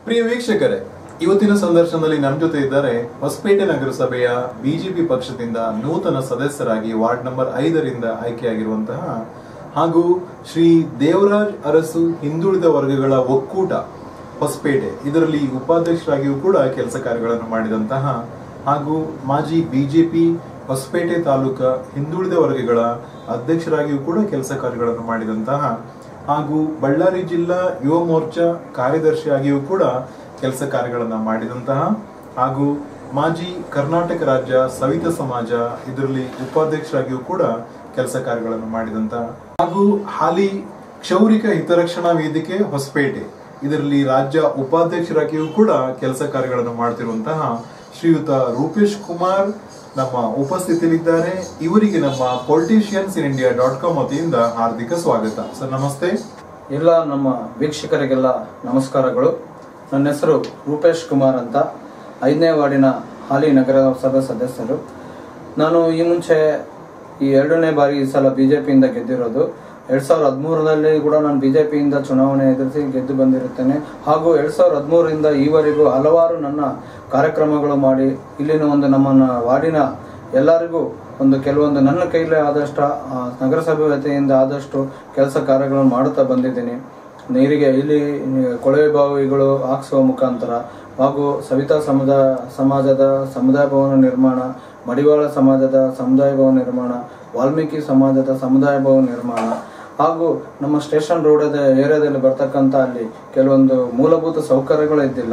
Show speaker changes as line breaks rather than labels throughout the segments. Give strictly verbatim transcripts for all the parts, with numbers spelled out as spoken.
ಪ್ರಿಯ ವೀಕ್ಷಕರೇ, ಇವತ್ತಿನ ಸಂದರ್ಶನದಲ್ಲಿ ನಮ್ಮ ಜೊತೆ ಇದ್ದಾರೆ ಹೊಸಪೇಟೆ ನಗರಸಭೆಯ ಬಿಜೆಪಿ ಪಕ್ಷದಿಂದ ನೂತನ ಸದಸ್ಯರಾಗಿ ವಾರ್ಡ್ ನಂಬರ್ ಐದರಿಂದ ಆಯ್ಕೆಯಾಗಿರುವಂತಹ ಹಾಗೂ ಶ್ರೀ ದೇವರಾಜ್ ಅರಸು ಹಿಂದುಳಿದ ವರ್ಗಗಳ ಒಕ್ಕೂಟ ಹೊಸಪೇಟೆ ಇದರಲ್ಲಿ ಉಪಾಧ್ಯಕ್ಷರಾಗಿಯೂ ಕೂಡ ಕೆಲಸ ಕಾರ್ಯಗಳನ್ನು ಮಾಡಿದಂತಹ ಹಾಗೂ ಮಾಜಿ ಬಿಜೆಪಿ ಹೊಸಪೇಟೆ ತಾಲೂಕಾ ಹಿಂದುಳಿದ ವರ್ಗಗಳ ಅಧ್ಯಕ್ಷರಾಗಿಯೂ ಕೂಡ ಕೆಲಸ ಕಾರ್ಯಗಳನ್ನು ಮಾಡಿದಂತಹ ಹಾಗೂ ಬಳ್ಳಾರಿ ಜಿಲ್ಲಾ ಯುವ ಮೋರ್ಚಾ ಕಾರ್ಯದರ್ಶಿಯಾಗಿಯೂ ಕೂಡ ಕೆಲಸ ಕಾರ್ಯಗಳನ್ನ ಮಾಡಿದಂತಹ ಹಾಗೂ ಮಾಜಿ ಕರ್ನಾಟಕ ರಾಜ್ಯ ಸವಿತ ಸಮಾಜ ಇದರಲ್ಲಿ ಉಪಾಧ್ಯಕ್ಷರಾಗಿಯೂ ಕೂಡ ಕೆಲಸ ಕಾರ್ಯಗಳನ್ನು ಮಾಡಿದಂತಹ ಹಾಗೂ ಹಾಲಿ ಕ್ಷೌರಿಕ ಹಿತರಕ್ಷಣಾ ವೇದಿಕೆ ಹೊಸಪೇಟೆ ಇದರಲ್ಲಿ ರಾಜ್ಯ ಉಪಾಧ್ಯಕ್ಷರಾಗಿಯೂ ಕೂಡ ಕೆಲಸ ಕಾರ್ಯಗಳನ್ನು ಮಾಡ್ತಿರುವಂತಹ ಶ್ರೀಯುತ ರೂಪೇಶ್ ಕುಮಾರ್ ನಮ್ಮ ಉಪಸ್ಥಿತಿಯಲ್ಲಿದ್ದಾರೆ. ಇವರಿಗೆ ನಮ್ಮ politicians in India dot com ವತಿಯಿಂದ ಹಾರ್ದಿಕ ಸ್ವಾಗತ. ಸರ್ ನಮಸ್ತೆ.
ಎಲ್ಲ ನಮ್ಮ ವೀಕ್ಷಕರಿಗೆಲ್ಲ ನಮಸ್ಕಾರಗಳು. ನನ್ನ ಹೆಸರು ರೂಪೇಶ್ ಕುಮಾರ್ ಅಂತ, ಐದನೇ ವಾರ್ಡಿನ ಹಾಲಿ ನಗರಸಭೆ ಸದಸ್ಯರು. ನಾನು ಈ ಮುಂಚೆ ಈ ಎರಡನೇ ಬಾರಿ ಈ ಸಲ ಬಿಜೆಪಿಯಿಂದ ಗೆದ್ದಿರೋದು. ಎರಡ್ ಸಾವಿರದ ಹದಿಮೂರರಲ್ಲಿ ಕೂಡ ನಾನು ಬಿಜೆಪಿಯಿಂದ ಚುನಾವಣೆ ಎದುರಿಸಿ ಗೆದ್ದು ಬಂದಿರುತ್ತೇನೆ. ಹಾಗೂ ಎರಡ್ ಸಾವಿರದ ಹದಿಮೂರರಿಂದ ಈವರೆಗೂ ಹಲವಾರು ನನ್ನ ಕಾರ್ಯಕ್ರಮಗಳು ಮಾಡಿ ಇಲ್ಲಿನ ಒಂದು ನಮ್ಮ ವಾರ್ಡಿನ ಎಲ್ಲರಿಗೂ ಒಂದು ಕೆಲವೊಂದು ನನ್ನ ಕೈಲೇ ಆದಷ್ಟು ನಗರಸಭೆ ವತಿಯಿಂದ ಆದಷ್ಟು ಕೆಲಸ ಕಾರ್ಯಗಳನ್ನು ಮಾಡುತ್ತಾ ಬಂದಿದ್ದೀನಿ. ನೀರಿಗೆ ಇಲ್ಲಿ ಕೊಳವೆ ಬಾವಿಗಳು ಹಾಕಿಸುವ ಮುಖಾಂತರ ಹಾಗೂ ಸವಿತಾ ಸಮುದಾಯ ಸಮಾಜದ ಸಮುದಾಯ ಭವನ ನಿರ್ಮಾಣ, ಮಡಿವಾಳ ಸಮಾಜದ ಸಮುದಾಯ ಭವನ ನಿರ್ಮಾಣ, ವಾಲ್ಮೀಕಿ ಸಮಾಜದ ಸಮುದಾಯ ಭವನ ನಿರ್ಮಾಣ ಹಾಗೂ ನಮ್ಮ ಸ್ಟೇಷನ್ ರೋಡ್ ಏರಿಯಾದಲ್ಲಿ ಬರ್ತಕ್ಕಂಥ ಅಲ್ಲಿ ಕೆಲವೊಂದು ಮೂಲಭೂತ ಸೌಕರ್ಯಗಳು ಇದ್ದಿಲ್ಲ,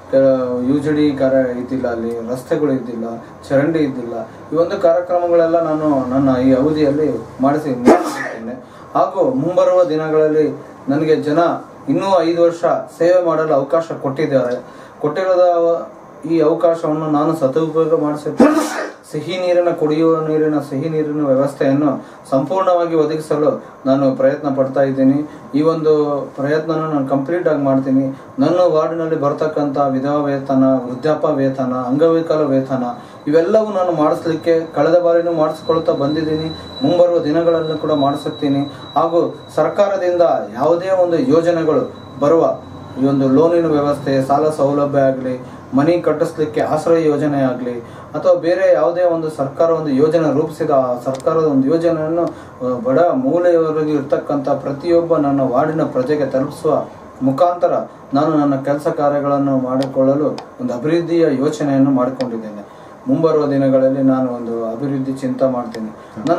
ಯು ಜಿ ಡಿ ಕಾರ್ಯ ಇದ್ದಿಲ್ಲ, ಅಲ್ಲಿ ರಸ್ತೆಗಳು ಇದ್ದಿಲ್ಲ, ಚರಂಡಿ ಇದ್ದಿಲ್ಲ. ಈ ಒಂದು ಕಾರ್ಯಕ್ರಮಗಳೆಲ್ಲ ನಾನು ನನ್ನ ಈ ಅವಧಿಯಲ್ಲಿ ಮಾಡಿಸಿ ಮುಗಿಸುತ್ತೇನೆ. ಹಾಗೂ ಮುಂಬರುವ ದಿನಗಳಲ್ಲಿ ನನಗೆ ಜನ ಇನ್ನೂ ಐದು ವರ್ಷ ಸೇವೆ ಮಾಡಲು ಅವಕಾಶ ಕೊಟ್ಟಿದ್ದಾರೆ. ಕೊಟ್ಟಿರೋದ ಈ ಅವಕಾಶವನ್ನು ನಾನು ಸದುಪಯೋಗ ಮಾಡಿಸುತ್ತೇನೆ. ಸಿಹಿ ನೀರಿನ ಕುಡಿಯುವ ನೀರಿನ ಸಿಹಿ ನೀರಿನ ವ್ಯವಸ್ಥೆಯನ್ನು ಸಂಪೂರ್ಣವಾಗಿ ಒದಗಿಸಲು ನಾನು ಪ್ರಯತ್ನ ಪಡ್ತಾ ಇದ್ದೀನಿ. ಈ ಒಂದು ಪ್ರಯತ್ನ ನಾನು ಕಂಪ್ಲೀಟ್ ಆಗಿ ಮಾಡ್ತೀನಿ. ನನ್ನ ವಾರ್ಡಿನಲ್ಲಿ ಬರ್ತಕ್ಕಂಥ ವಿಧವಾ ವೇತನ, ವೃದ್ಧಾಪ್ಯ ವೇತನ, ಅಂಗವಿಕಲ ವೇತನ ಇವೆಲ್ಲವೂ ನಾನು ಮಾಡಿಸ್ಲಿಕ್ಕೆ ಕಳೆದ ಬಾರಿನೂ ಮಾಡಿಸ್ಕೊಳ್ತಾ ಬಂದಿದ್ದೀನಿ. ಮುಂಬರುವ ದಿನಗಳಲ್ಲೂ ಕೂಡ ಮಾಡಿಸುತ್ತೀನಿ. ಹಾಗೂ ಸರ್ಕಾರದಿಂದ ಯಾವುದೇ ಒಂದು ಯೋಜನೆಗಳು ಬರುವ ಈ ಒಂದು ಲೋನಿನ ವ್ಯವಸ್ಥೆ, ಸಾಲ ಸೌಲಭ್ಯ ಆಗಲಿ, ಮನೆ ಕಟ್ಟಿಸ್ಲಿಕ್ಕೆ ಆಶ್ರಯ ಯೋಜನೆ ಆಗಲಿ ಅಥವಾ ಬೇರೆ ಯಾವುದೇ ಒಂದು ಸರ್ಕಾರ ಒಂದು ಯೋಜನೆ ರೂಪಿಸಿದ ಆ ಸರ್ಕಾರದ ಒಂದು ಯೋಜನೆಯನ್ನು ಬಡ ಮೂಲೆಯವರೆಗೂ ಇರ್ತಕ್ಕಂಥ ಪ್ರತಿಯೊಬ್ಬ ನನ್ನ ವಾರ್ಡಿನ ಪ್ರಜೆಗೆ ತಲುಪಿಸುವ ಮುಖಾಂತರ ನಾನು ನನ್ನ ಕೆಲಸ ಕಾರ್ಯಗಳನ್ನು ಮಾಡಿಕೊಳ್ಳಲು ಒಂದು ಅಭಿವೃದ್ಧಿಯ ಯೋಚನೆಯನ್ನು ಮಾಡಿಕೊಂಡಿದ್ದೇನೆ. ಮುಂಬರುವ ದಿನಗಳಲ್ಲಿ ನಾನು ಒಂದು ಅಭಿವೃದ್ಧಿ ಚಿಂತೆ ಮಾಡ್ತೀನಿ. ನನ್ನ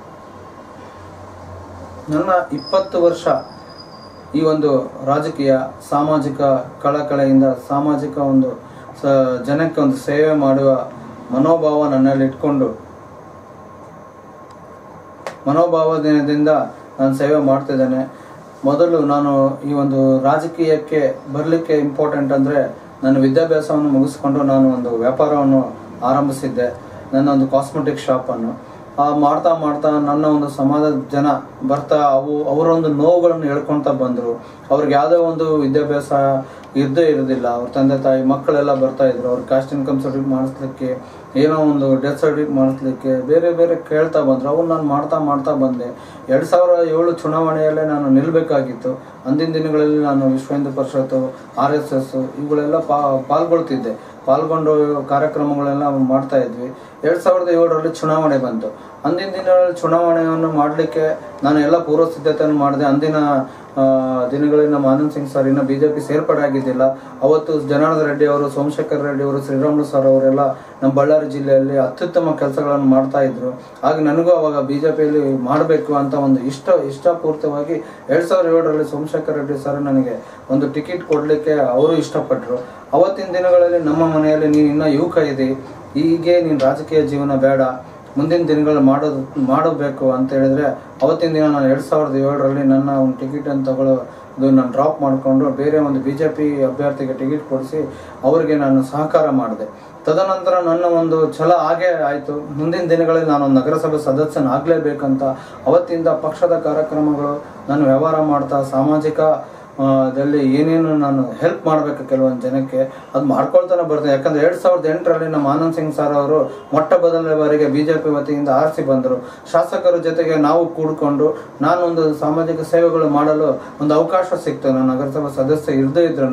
ನನ್ನ ಇಪ್ಪತ್ತು ವರ್ಷ ಈ ಒಂದು ರಾಜಕೀಯ ಸಾಮಾಜಿಕ ಕಳಕಳೆಯಿಂದ ಸಾಮಾಜಿಕ ಒಂದು ಸ ಜನಕ್ಕೆ ಒಂದು ಸೇವೆ ಮಾಡುವ ಮನೋಭಾವ ನನ್ನಲ್ಲಿ ಇಟ್ಕೊಂಡು ಮನೋಭಾವದಿಂದ ನಾನು ಸೇವೆ ಮಾಡ್ತಿದ್ದೇನೆ. ಮೊದಲು ನಾನು ಈ ಒಂದು ರಾಜಕೀಯಕ್ಕೆ ಬರಲಿಕ್ಕೆ ಇಂಪಾರ್ಟೆಂಟ್ ಅಂದರೆ ನನ್ನ ವಿದ್ಯಾಭ್ಯಾಸವನ್ನು ಮುಗಿಸ್ಕೊಂಡು ನಾನು ಒಂದು ವ್ಯಾಪಾರವನ್ನು ಆರಂಭಿಸಿದ್ದೆ, ನನ್ನ ಒಂದು ಕಾಸ್ಮೆಟಿಕ್ ಶಾಪನ್ನು. ಆ ಮಾಡ್ತಾ ಮಾಡ್ತಾ ನನ್ನ ಒಂದು ಸಮಾಜದ ಜನ ಬರ್ತಾ ಅವು ಅವರೊಂದು ನೋವುಗಳನ್ನು ಹೇಳ್ಕೊಳ್ತಾ ಬಂದರು. ಅವ್ರಿಗೆ ಯಾವುದೋ ಒಂದು ವಿದ್ಯಾಭ್ಯಾಸ ಇರದೇ ಇರೋದಿಲ್ಲ. ಅವ್ರ ತಂದೆ ತಾಯಿ ಮಕ್ಕಳೆಲ್ಲ ಬರ್ತಾ ಇದ್ರು. ಅವ್ರ ಕಾಸ್ಟ್ ಇನ್ಕಮ್ ಸರ್ಟಿಫಿಕೇಟ್ ಮಾಡಿಸ್ಲಿಕ್ಕೆ, ಏನೋ ಒಂದು ಡೆತ್ ಸರ್ಟಿಫಿಕೇಟ್ ಮಾಡಿಸ್ಲಿಕ್ಕೆ ಬೇರೆ ಬೇರೆ ಕೇಳ್ತಾ ಬಂದರು. ಅವು ನಾನು ಮಾಡ್ತಾ ಮಾಡ್ತಾ ಬಂದೆ. ಎರಡು ಸಾವಿರ ಏಳು ಚುನಾವಣೆಯಲ್ಲೇ ನಾನು ನಿಲ್ಲಬೇಕಾಗಿತ್ತು. ಅಂದಿನ ದಿನಗಳಲ್ಲಿ ನಾನು ವಿಶ್ವ ಹಿಂದೂ ಪರಿಷತ್ತು, ಆರ್ ಎಸ್ ಎಸ್ ಇವುಗಳೆಲ್ಲ ಪಾ ಪಾಲ್ಗೊಳ್ತಿದ್ದೆ ಪಾಲ್ಗೊಂಡು ಕಾರ್ಯಕ್ರಮಗಳೆಲ್ಲ ಮಾಡ್ತಾ ಇದ್ವಿ. ಎರಡು ಸಾವಿರದ ಏಳರಲ್ಲಿ ಚುನಾವಣೆ ಬಂತು. ಅಂದಿನ ದಿನಗಳಲ್ಲಿ ಚುನಾವಣೆಯನ್ನು ಮಾಡಲಿಕ್ಕೆ ನಾನು ಎಲ್ಲ ಪೂರ್ವ ಸಿದ್ಧತೆಯನ್ನು ಮಾಡಿದೆ. ಅಂದಿನ ದಿನಗಳಲ್ಲಿ ನಮ್ಮ ಆನಂದ್ ಸಿಂಗ್ ಸರ್ ಇನ್ನು ಬಿಜೆಪಿ ಸೇರ್ಪಡೆ ಆಗಿದ್ದಿಲ್ಲ. ಅವತ್ತು ಜನಾರ್ದನ್ ರೆಡ್ಡಿ ಅವರು, ಸೋಮಶೇಖರ್ ರೆಡ್ಡಿ ಅವರು, ಶ್ರೀರಾಮುಲು ಸರ್ ಅವರೆಲ್ಲ ನಮ್ಮ ಬಳ್ಳಾರಿ ಜಿಲ್ಲೆಯಲ್ಲಿ ಅತ್ಯುತ್ತಮ ಕೆಲಸಗಳನ್ನು ಮಾಡ್ತಾ ಇದ್ರು. ಹಾಗೆ ನನಗೂ ಅವಾಗ ಬಿಜೆಪಿಯಲ್ಲಿ ಮಾಡಬೇಕು ಅಂತ ಒಂದು ಇಷ್ಟ ಇಷ್ಟಪೂರ್ತಿಯಾಗಿ ಎರಡ್ ಸಾವಿರದ ಏಳರಲ್ಲಿ ಸೋಮಶೇಖರ್ ರೆಡ್ಡಿ ಸರ್ ನನಗೆ ಒಂದು ಟಿಕೆಟ್ ಕೊಡಲಿಕ್ಕೆ ಅವರು ಇಷ್ಟಪಟ್ಟರು. ಅವತ್ತಿನ ದಿನಗಳಲ್ಲಿ ನಮ್ಮ ಮನೆಯಲ್ಲಿ ನೀನು ಇನ್ನೂ ಯುವಕ ಇದೆ, ಹೀಗೆ ನೀನು ರಾಜಕೀಯ ಜೀವನ ಬೇಡ, ಮುಂದಿನ ದಿನಗಳು ಮಾಡೋದು ಮಾಡಬೇಕು ಅಂತ ಹೇಳಿದ್ರೆ ಅವತ್ತಿನ ದಿನ ನಾನು ಎರಡು ಸಾವಿರದ ಏಳರಲ್ಲಿ ನನ್ನ ಒಂದು ಟಿಕೆಟನ್ನು ತಗೊಳ್ಳೋದು ನಾನು ಡ್ರಾಪ್ ಮಾಡಿಕೊಂಡು ಬೇರೆ ಒಂದು ಬಿ ಜೆ ಪಿ ಅಭ್ಯರ್ಥಿಗೆ ಟಿಕೆಟ್ ಕೊಡಿಸಿ ಅವರಿಗೆ ನಾನು ಸಹಕಾರ ಮಾಡಿದೆ. ತದನಂತರ ನನ್ನ ಒಂದು ಛಲ ಹಾಗೇ ಆಯಿತು. ಮುಂದಿನ ದಿನಗಳಲ್ಲಿ ನಾನು ಒಂದು ನಗರಸಭೆ ಸದಸ್ಯನಾಗಲೇಬೇಕಂತ ಅವತ್ತಿಂದ ಪಕ್ಷದ ಕಾರ್ಯಕ್ರಮಗಳು ನಾನು ವ್ಯವಹಾರ ಮಾಡ್ತಾ ಸಾಮಾಜಿಕ ದಲ್ಲಿ ಏನೇನು ನಾನು ಹೆಲ್ಪ್ ಮಾಡಬೇಕು ಕೆಲವೊಂದು ಜನಕ್ಕೆ ಅದು ಮಾಡ್ಕೊಳ್ತಾನೆ ಬರ್ತೀನಿ. ಯಾಕಂದ್ರೆ ಎರಡ್ ಸಾವಿರದ ಎಂಟರಲ್ಲಿ ನಮ್ಮ ಆನಂದ್ ಸಿಂಗ್ ಸರ್ ಅವರು ಮೊಟ್ಟ ಮೊದಲನೇ ಬಾರಿಗೆ ಬಿಜೆಪಿ ವತಿಯಿಂದ ಆರಿಸಿ ಬಂದರು. ಶಾಸಕರ ಜೊತೆಗೆ ನಾವು ಕೂಡ್ಕೊಂಡು ನಾನೊಂದು ಸಾಮಾಜಿಕ ಸೇವೆಗಳು ಮಾಡಲು ಒಂದು ಅವಕಾಶ ಸಿಕ್ತು. ನಾನು ನಗರಸಭಾ ಸದಸ್ಯ ಇರದೇ ಇದ್ರು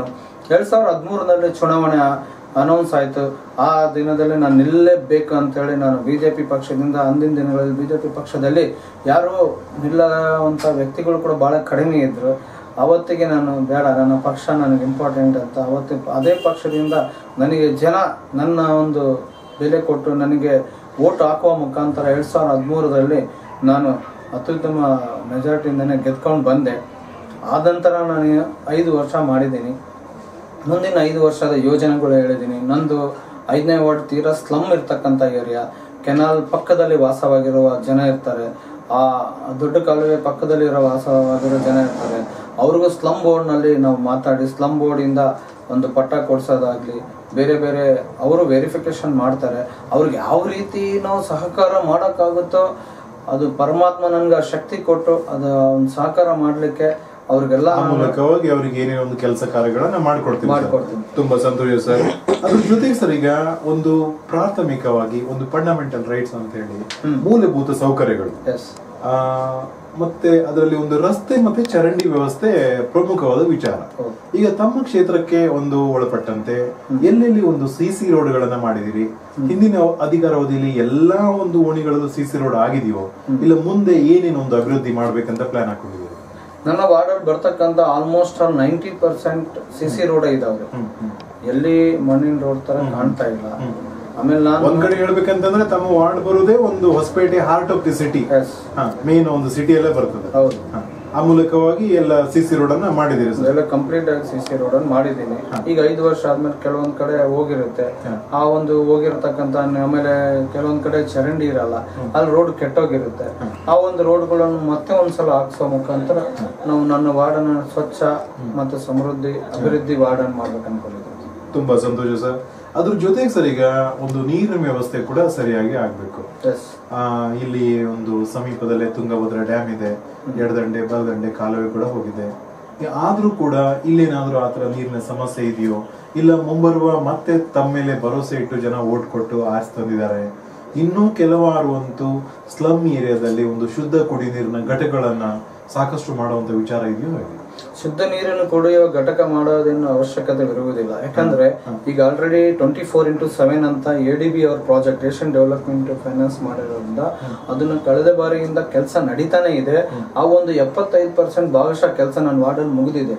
ಎರಡ್ ಸಾವಿರದ ಹದಿಮೂರರಲ್ಲಿ ಚುನಾವಣೆ ಅನೌನ್ಸ್ ಆಯ್ತು. ಆ ದಿನದಲ್ಲಿ ನಾನು ನಿಲ್ಲಲೇಬೇಕು ಅಂತೇಳಿ ನಾನು ಬಿಜೆಪಿ ಪಕ್ಷದಿಂದ, ಅಂದಿನ ದಿನಗಳಲ್ಲಿ ಬಿಜೆಪಿ ಪಕ್ಷದಲ್ಲಿ ಯಾರು ನಿಲ್ಲುವಂತ ವ್ಯಕ್ತಿಗಳು ಕೂಡ ಬಹಳ ಕಡಿಮೆ ಇದ್ರು. ಅವತ್ತಿಗೆ ನಾನು ಬೇಡ, ನನ್ನ ಪಕ್ಷ ನನಗೆ ಇಂಪಾರ್ಟೆಂಟ್ ಅಂತ ಅವತ್ತು ಅದೇ ಪಕ್ಷದಿಂದ ನನಗೆ ಜನ ನನ್ನ ಒಂದು ಬೆಲೆ ಕೊಟ್ಟು ನನಗೆ ವೋಟ್ ಹಾಕುವ ಮುಖಾಂತರ ಎರಡ್ ಸಾವಿರದ ಹದಿಮೂರರಲ್ಲಿ ನಾನು ಅತ್ಯುತ್ತಮ ಮೆಜಾರಿಟಿಯಿಂದನೇ ಗೆದ್ಕೊಂಡು ಬಂದೆ. ಆದಂತರ ನಾನು ಐದು ವರ್ಷ ಮಾಡಿದ್ದೀನಿ. ಮುಂದಿನ ಐದು ವರ್ಷದ ಯೋಜನೆಗಳು ಹೇಳಿದ್ದೀನಿ. ನಂದು ಐದನೇ ವಾರ್ಡ್ ತೀರಾ ಸ್ಲಮ್ ಇರ್ತಕ್ಕಂಥ ಏರಿಯಾ, ಕೆನಾಲ್ ಪಕ್ಕದಲ್ಲಿ ವಾಸವಾಗಿರುವ ಜನ ಇರ್ತಾರೆ, ಆ ದೊಡ್ಡ ಕಾಲುವೆ ಪಕ್ಕದಲ್ಲಿರೋ ವಾಸವಾಗಿರೋ ಜನ ಇರ್ತಾರೆ. ಅವ್ರಿಗೂ ಸ್ಲಮ್ ಬೋರ್ಡ್ನಲ್ಲಿ ನಾವು ಮಾತಾಡಿ ಸ್ಲಮ್ ಬೋರ್ಡಿಂದ ಒಂದು ಪಟ್ಟ ಕೊಡ್ಸೋದಾಗ್ಲಿ, ಬೇರೆ ಬೇರೆ ಅವರು ವೆರಿಫಿಕೇಶನ್ ಮಾಡ್ತಾರೆ. ಅವ್ರಿಗೆ ಯಾವ ರೀತಿ ನಾವು ಸಹಕಾರ ಮಾಡೋಕ್ಕಾಗುತ್ತೋ ಅದು ಪರಮಾತ್ಮ ನನ್ಗೆ ಆ ಶಕ್ತಿ ಕೊಟ್ಟು ಅದು ಒಂದು ಸಹಕಾರ ಮಾಡ್ಲಿಕ್ಕೆ ಅವ್ರಿಗೆಲ್ಲ
ಮೂಲಕವಾಗಿ ಅವ್ರಿಗೆ ಏನೇನೋ ಒಂದು ಕೆಲಸ ಕಾರ್ಯಗಳನ್ನ ಮಾಡ್ಕೊಡ್ತೀವಿ.
ಮಾಡ್ಕೊಡ್ತೀನಿ.
ತುಂಬಾ ಸಂತೋಷ ಸರ್. ಅದ್ರ ಜೊತೆಗೆ ಸರ್, ಈಗ ಒಂದು ಪ್ರಾಥಮಿಕವಾಗಿ ಒಂದು ಫಂಡಮೆಂಟಲ್ ರೈಟ್ಸ್ ಅಂತ ಹೇಳಿ ಮೂಲಭೂತ ಸೌಕರ್ಯಗಳು, ಆ ಮತ್ತೆ ಅದರಲ್ಲಿ ಒಂದು ರಸ್ತೆ ಮತ್ತೆ ಚರಂಡಿ ವ್ಯವಸ್ಥೆ ಪ್ರಮುಖವಾದ ವಿಚಾರ. ಈಗ ತಮ್ಮ ಕ್ಷೇತ್ರಕ್ಕೆ ಒಂದು ಒಳಪಟ್ಟಂತೆ ಎಲ್ಲೆಲ್ಲಿ ಒಂದು ಸಿಸಿ ರೋಡ್ ಗಳನ್ನ ಮಾಡಿದಿರಿ? ಹಿಂದಿನ ಅಧಿಕಾರಾವಧಿಯಲ್ಲಿ ಎಲ್ಲಾ ಒಂದು ಓಣಿಗಳಲ್ಲೂ ಸಿಸಿ ರೋಡ್ ಆಗಿದೆಯೋ, ಇಲ್ಲ ಮುಂದೆ ಏನೇನು ಒಂದು ಅಭಿವೃದ್ಧಿ ಮಾಡ್ಬೇಕಂತ ಪ್ಲಾನ್ ಹಾಕೊಂಡಿದ್ದೀರಿ?
ನನ್ನ ವಾರ್ಡಲ್ಲಿ ಬರ್ತಕ್ಕಂಥ almost ninety percent CC road ಇದಾವೆ. ಎಲ್ಲಿ ಮಣ್ಣಿನ ರೋಡ್ ತರ ಕಾಣ್ತಾ ಇಲ್ಲ. ಆಮೇಲೆ ನಾನು
ಒಂದ್ ಕಡೆ ಹೇಳ್ಬೇಕಂತಂದ್ರೆ ತಮ್ಮ ವಾರ್ಡ್ ಬರುವುದೇ ಒಂದು Hosapete, heart of the city, main ಒಂದು ಸಿಟಿಯಲ್ಲೇ ಬರ್ತದೆ.
ಹೌದು.
ಆ ಮೂಲಕವಾಗಿ ಎಲ್ಲ ಸಿಸಿ ರೋಡ್ ಅನ್ನ ಮಾಡಿದಿರಿ ಸರ್?
ಎಲ್ಲ ಕಂಪ್ಲೀಟ್ ಆಗಿ ಸಿಸಿ ರೋಡ್ ಅನ್ನು ಮಾಡಿದ್ದೀನಿ. ಈಗ ಐದು ವರ್ಷ ಆದ್ಮೇಲೆ ಕೆಲವೊಂದ್ ಕಡೆ ಹೋಗಿರುತ್ತೆ. ಆ ಒಂದು ಹೋಗಿರತಕ್ಕಂತ ಆಮೇಲೆ ಕೆಲವೊಂದ್ ಕಡೆ ಚರಂಡಿ ಇರಲ್ಲ, ಅಲ್ಲಿ ರೋಡ್ ಕೆಟ್ಟೋಗಿರುತ್ತೆ. ಆ ಒಂದು ರೋಡ್ಗಳನ್ನು ಮತ್ತೆ ಒಂದ್ಸಲ ಹಾಕ್ಸೋ ಮುಖಾಂತರ ನಾವು ನನ್ನ ವಾರ್ಡನ್ನ ಸ್ವಚ್ಛ ಮತ್ತು ಸಮೃದ್ಧಿ ಅಭಿವೃದ್ಧಿ ವಾರ್ಡ್ ಅನ್ನು ಮಾಡ್ಬೇಕು ಅನ್ಕೊಂಡಿದ್ದೀವಿ.
ತುಂಬಾ ಸಂತೋಷ ಸರ್. ಅದ್ರ ಜೊತೆಗೆ ಸರ್, ಈಗ ಒಂದು ನೀರಿನ ವ್ಯವಸ್ಥೆ ಕೂಡ ಸರಿಯಾಗಿ ಆಗ್ಬೇಕು. ಆ ಇಲ್ಲಿ ಒಂದು ಸಮೀಪದಲ್ಲೇ ತುಂಗಭದ್ರಾ ಡ್ಯಾಮ್ ಇದೆ, ಎಡದಂಡೆ ಬಲದಂಡೆ ಕಾಲುವೆ ಕೂಡ ಹೋಗಿದೆ. ಆದ್ರೂ ಕೂಡ ಇಲ್ಲೇನಾದ್ರೂ ಆತರ ನೀರಿನ ಸಮಸ್ಯೆ ಇದೆಯೋ, ಇಲ್ಲ ಮುಂಬರುವ ಮತ್ತೆ ತಮ್ಮ ಮೇಲೆ ಭರೋಸೆ ಇಟ್ಟು ಜನ ಓಟ್ ಕೊಟ್ಟು ಆರಿಸಿ ತಂದಿದ್ದಾರೆ, ಇನ್ನೂ ಕೆಲವಾರು ಅಂತೂ ಸ್ಲಮ್ ಏರಿಯಾದಲ್ಲಿ ಒಂದು ಶುದ್ಧ ಕುಡಿ ನೀರಿನ ಘಟಕಗಳನ್ನ ಸಾಕಷ್ಟು ಮಾಡುವಂತ ವಿಚಾರ ಇದೆಯೋ?
ಶುದ್ಧ ನೀರನ್ನು ಕುಡಿಯುವ ಘಟಕ ಮಾಡೋದೇನು ಅವಶ್ಯಕತೆ ಇರುವುದಿಲ್ಲ. ಯಾಕಂದ್ರೆ ಈಗ already twenty four into seven ಅಂತ ಎ ಡಿ ಬಿ ಅವ್ರ ಪ್ರಾಜೆಕ್ಟ್ ಏಷ್ಯನ್ ಡೆವಲಪ್ಮೆಂಟ್ ಫೈನಾನ್ಸ್ ಮಾಡಿರೋದ್ರಿಂದ ಅದನ್ನ ಕಳೆದ ಬಾರಿಯಿಂದ ಕೆಲಸ ನಡೀತಾನೆ ಇದೆ. ಆ ಒಂದು ಎಪ್ಪತ್ತೈದು ಪರ್ಸೆಂಟ್ ಭಾಗಶಃ ಕೆಲಸ ನನ್ನ ವಾರ್ಡಲ್ಲಿ ಮುಗಿದಿದೆ.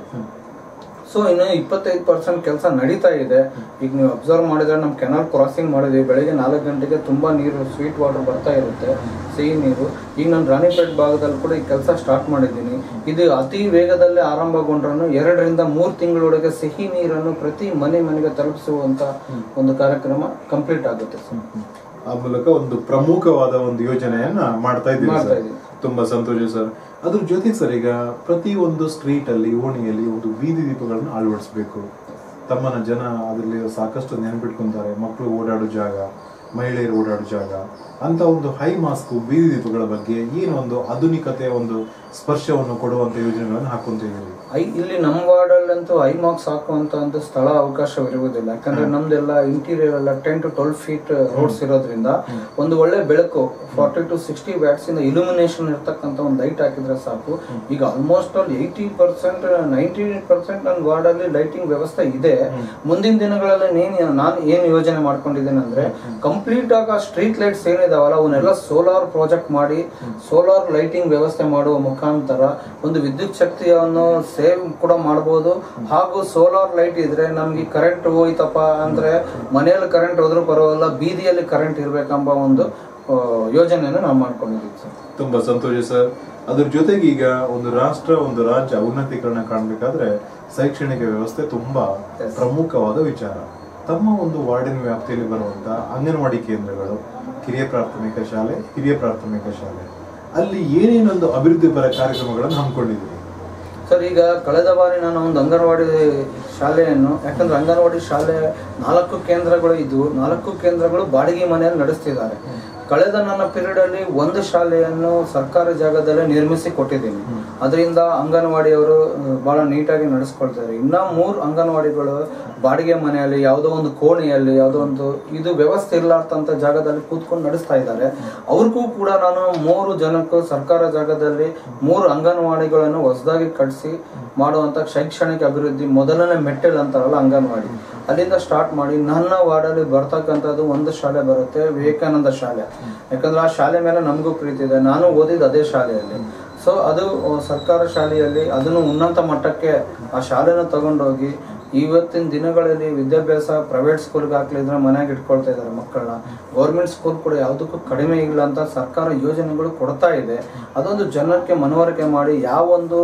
ಸೊ ಇನ್ನು ಇಪ್ಪತ್ತೈದು ಪರ್ಸೆಂಟ್ ಕೆಲಸ ನಡೀತಾ ಇದೆ. ಈಗ ನೀವು ಅಬ್ಸರ್ವ್ ಮಾಡಿದ್ರೆ ನಮ್ ಕೆನಾಲ್ ಕ್ರಾಸಿಂಗ್ ಮಾಡಿದ್ವಿ. ಬೆಳಿಗ್ಗೆ ನಾಲ್ಕು ಗಂಟೆಗೆ ತುಂಬಾ ನೀರು ಸ್ವೀಟ್ ವಾಟರ್ ಬರ್ತಾ ಇರುತ್ತೆ, ಸಿಹಿ ನೀರು. ಈಗ ನಾನು ರಾಣಿಪೇಟ್ ಭಾಗದಲ್ಲಿ ಕೂಡ ಈ ಕೆಲಸ ಸ್ಟಾರ್ಟ್ ಮಾಡಿದ್ದೀನಿ. ಇದು ಅತಿ ವೇಗದಲ್ಲಿ ಆರಂಭಗೊಂಡ್ರೂ ಎರಡರಿಂದ ಮೂರು ತಿಂಗಳೊಳಗೆ ಸಿಹಿ ನೀರನ್ನು ಪ್ರತಿ ಮನೆ ಮನೆಗೆ ತಲುಪಿಸುವಂತ ಒಂದು ಕಾರ್ಯಕ್ರಮ ಕಂಪ್ಲೀಟ್ ಆಗುತ್ತೆ ಸರ್.
ಆ ಮೂಲಕ ಒಂದು ಪ್ರಮುಖವಾದ ಒಂದು ಯೋಜನೆಯನ್ನ ಮಾಡ್ತಾ ಇದ್ದೀವಿ. ತುಂಬಾ ಸಂತೋಷ ಸರ್. ಅದ್ರ ಜೊತೆಗೆ ಸರ್, ಈಗ ಪ್ರತಿ ಒಂದು ಸ್ಟ್ರೀಟ್ ಅಲ್ಲಿ, ಓಣಿಯಲ್ಲಿ ಒಂದು ಬೀದಿ ದೀಪಗಳನ್ನು ಅಳವಡಿಸಬೇಕು. ತಮ್ಮನ ಜನ ಅದರಲ್ಲಿ ಸಾಕಷ್ಟು ನೆನ್ಪಿಟ್ಕೊಂತಾರೆ. ಮಕ್ಕಳು ಓಡಾಡೋ ಜಾಗ, ಮಹಿಳೆಯರು ಓಡಾಡೋ ಜಾಗ ಅಂತ ಒಂದು ಹೈ ಮಾಸ್ಕ್ ಬೀದಿ ದೀಪಗಳ ಬಗ್ಗೆ ಏನು ಒಂದು ಆಧುನಿಕತೆಯ ಒಂದು ಸ್ಪರ್ಶವನ್ನು ಕೊಡುವಂತ ಯೋಜನೆಗಳನ್ನು ಹಾಕೊಂತಿದ್ದೀವಿ.
ಐ ಇಲ್ಲಿ ನಮ್ಮ ವಾರ್ಡಲ್ಲಂತೂ ಐ ಮಾರ್ಕ್ಸ್ ಹಾಕುವಂತ ಒಂದು ಸ್ಥಳ ಅವಕಾಶವಿರುವುದಿಲ್ಲ. ಯಾಕಂದ್ರೆ ನಮ್ದೆಲ್ಲ ಇಂಟೀರಿಯರ್ ಎಲ್ಲ ten to twelve feet roads ಇರೋದ್ರಿಂದ ಒಂದು ಒಳ್ಳೆ ಬೆಳಕು ಫಾರ್ಟಿ ಟು ಸಿಕ್ಸ್ಟಿ ವ್ಯಾಟ್ಸ್ ಇಂದ ಇಲ್ಯುಮಿನೇಷನ್ ಇರ್ತಕ್ಕಂಥ ಒಂದು ಲೈಟ್ ಹಾಕಿದ್ರೆ ಸಾಕು. ಈಗ almost all eighty percent ninety percent ನನ್ನ ವಾರ್ಡ್ ಅಲ್ಲಿ ಲೈಟಿಂಗ್ ವ್ಯವಸ್ಥೆ ಇದೆ. ಮುಂದಿನ ದಿನಗಳಲ್ಲಿ ನೀನ್ ನಾನು ಏನ್ ಯೋಜನೆ ಮಾಡ್ಕೊಂಡಿದ್ದೇನೆ ಅಂದ್ರೆ, ಕಂಪ್ಲೀಟ್ ಆಗಿ ಸ್ಟ್ರೀಟ್ ಲೈಟ್ಸ್ ಏನಿದಾವಲ್ಲ ಅವನ್ನೆಲ್ಲ ಸೋಲಾರ್ ಪ್ರಾಜೆಕ್ಟ್ ಮಾಡಿ ಸೋಲಾರ್ ಲೈಟಿಂಗ್ ವ್ಯವಸ್ಥೆ ಮಾಡುವ ಮುಖಾಂತರ ಒಂದು ವಿದ್ಯುತ್ ಶಕ್ತಿಯನ್ನು ಸೇವ್ ಕೂಡ ಮಾಡಬಹುದು. ಹಾಗೂ ಸೋಲಾರ್ ಲೈಟ್ ಇದ್ರೆ ನಮ್ಗೆ ಕರೆಂಟ್ ಹೋಯ್ತಪ್ಪ ಅಂದ್ರೆ ಮನೆಯಲ್ಲಿ ಕರೆಂಟ್ ಹೋದ್ರೂ ಪರವಾಗಿಲ್ಲ, ಬೀದಿಯಲ್ಲಿ ಕರೆಂಟ್ ಇರ್ಬೇಕೆಂಬ ಒಂದು ಯೋಜನೆಯನ್ನು ನಾವು ಮಾಡ್ಕೊಂಡಿದ್ದೀವಿ ಸರ್.
ತುಂಬಾ ಸಂತೋಷ ಸರ್. ಅದ್ರ ಜೊತೆಗೆ ಈಗ ಒಂದು ರಾಷ್ಟ್ರ, ಒಂದು ರಾಜ್ಯ ಉನ್ನತೀಕರಣ ಕಾಣಬೇಕಾದ್ರೆ ಶೈಕ್ಷಣಿಕ ವ್ಯವಸ್ಥೆ ತುಂಬಾ ಪ್ರಮುಖವಾದ ವಿಚಾರ. ತಮ್ಮ ಒಂದು ವಾರ್ಡಿನ ವ್ಯಾಪ್ತಿಯಲ್ಲಿ ಬರುವಂತ ಅಂಗನವಾಡಿ ಕೇಂದ್ರಗಳು, ಕಿರಿಯ ಪ್ರಾಥಮಿಕ ಶಾಲೆ, ಹಿರಿಯ ಪ್ರಾಥಮಿಕ ಶಾಲೆ, ಅಲ್ಲಿ ಏನೇನೊಂದು ಅಭಿವೃದ್ಧಿ ಪರ ಕಾರ್ಯಕ್ರಮಗಳನ್ನು ಹಮ್ಮಿಕೊಂಡಿದ್ದೀವಿ
ಸರ್? ಈಗ ಕಳೆದ ಬಾರಿ ನಾನು ಒಂದು ಅಂಗನವಾಡಿ ಶಾಲೆಯನ್ನು, ಯಾಕಂದ್ರೆ ಅಂಗನವಾಡಿ ಶಾಲೆ ನಾಲ್ಕು ಕೇಂದ್ರಗಳು ಇದ್ದು ನಾಲ್ಕು ಕೇಂದ್ರಗಳು ಬಾಡಿಗೆ ಮನೆಯಲ್ಲಿ ನಡೆಸ್ತಿದ್ದಾರೆ. ಕಳೆದ ನನ್ನ ಪೀರಿಯಡ್ ಅಲ್ಲಿ ಒಂದು ಶಾಲೆಯನ್ನು ಸರ್ಕಾರಿ ಜಾಗದಲ್ಲೇ ನಿರ್ಮಿಸಿ ಕೊಟ್ಟಿದ್ದೀನಿ. ಅದರಿಂದ ಅಂಗನವಾಡಿಯವರು ಬಹಳ ನೀಟಾಗಿ ನಡೆಸ್ಕೊಳ್ತಾರೆ. ಇನ್ನ ಮೂರು ಅಂಗನವಾಡಿಗಳು ಬಾಡಿಗೆ ಮನೆಯಲ್ಲಿ, ಯಾವುದೋ ಒಂದು ಕೋಣೆಯಲ್ಲಿ, ಯಾವುದೋ ಒಂದು ಇದು ವ್ಯವಸ್ಥೆ ಇರ್ಲಾರ್ದಂತ ಜಾಗದಲ್ಲಿ ಕೂತ್ಕೊಂಡು ನಡೆಸ್ತಾ ಇದ್ದಾರೆ. ಅವ್ರಿಗೂ ಕೂಡ ನಾನು ಮೂರು ಜನಕ್ಕೂ ಸರ್ಕಾರ ಜಾಗದಲ್ಲಿ ಮೂರು ಅಂಗನವಾಡಿಗಳನ್ನು ಹೊಸದಾಗಿ ಕಟ್ಟಿಸಿ ಮಾಡುವಂತ ಶೈಕ್ಷಣಿಕ ಅಭಿವೃದ್ಧಿ ಮೊದಲನೇ ಮೆಟ್ಟಲು ಅಂತಾರಲ್ಲ ಅಂಗನವಾಡಿ, ಅಲ್ಲಿಂದ ಸ್ಟಾರ್ಟ್ ಮಾಡಿ ನನ್ನ ವಾರ್ಡಲ್ಲಿ ಬರ್ತಕ್ಕಂಥದ್ದು ಒಂದು ಶಾಲೆ ಬರುತ್ತೆ, ವಿವೇಕಾನಂದ ಶಾಲೆ. ಯಾಕಂದ್ರೆ ಆ ಶಾಲೆ ಮೇಲೆ ನಮಗೂ ಪ್ರೀತಿ ಇದೆ, ನಾನು ಓದಿದ್ದು ಅದೇ ಶಾಲೆಯಲ್ಲಿ. ಸೊ ಅದು ಸರ್ಕಾರ ಶಾಲೆಯಲ್ಲಿ ಅದನ್ನು ಉನ್ನತ ಮಟ್ಟಕ್ಕೆ ಆ ಶಾಲೆನ ತಗೊಂಡೋಗಿ ಇವತ್ತಿನ ದಿನಗಳಲ್ಲಿ ವಿದ್ಯಾಭ್ಯಾಸ ಪ್ರೈವೇಟ್ ಸ್ಕೂಲ್ಗೆ ಹಾಕ್ಲಿದ್ರೆ ಮನೆಯಾಗ ಇಟ್ಕೊಳ್ತಾ ಇದ್ದಾರೆ ಮಕ್ಕಳನ್ನ. ಗೌರ್ಮೆಂಟ್ ಸ್ಕೂಲ್ ಕೂಡ ಯಾವುದಕ್ಕೂ ಕಡಿಮೆ ಇಲ್ಲ ಅಂತ ಸರ್ಕಾರ ಯೋಜನೆಗಳು ಕೊಡ್ತಾ ಇದೆ. ಅದೊಂದು ಜನಕ್ಕೆ ಮನವರಿಕೆ ಮಾಡಿ ಯಾವೊಂದು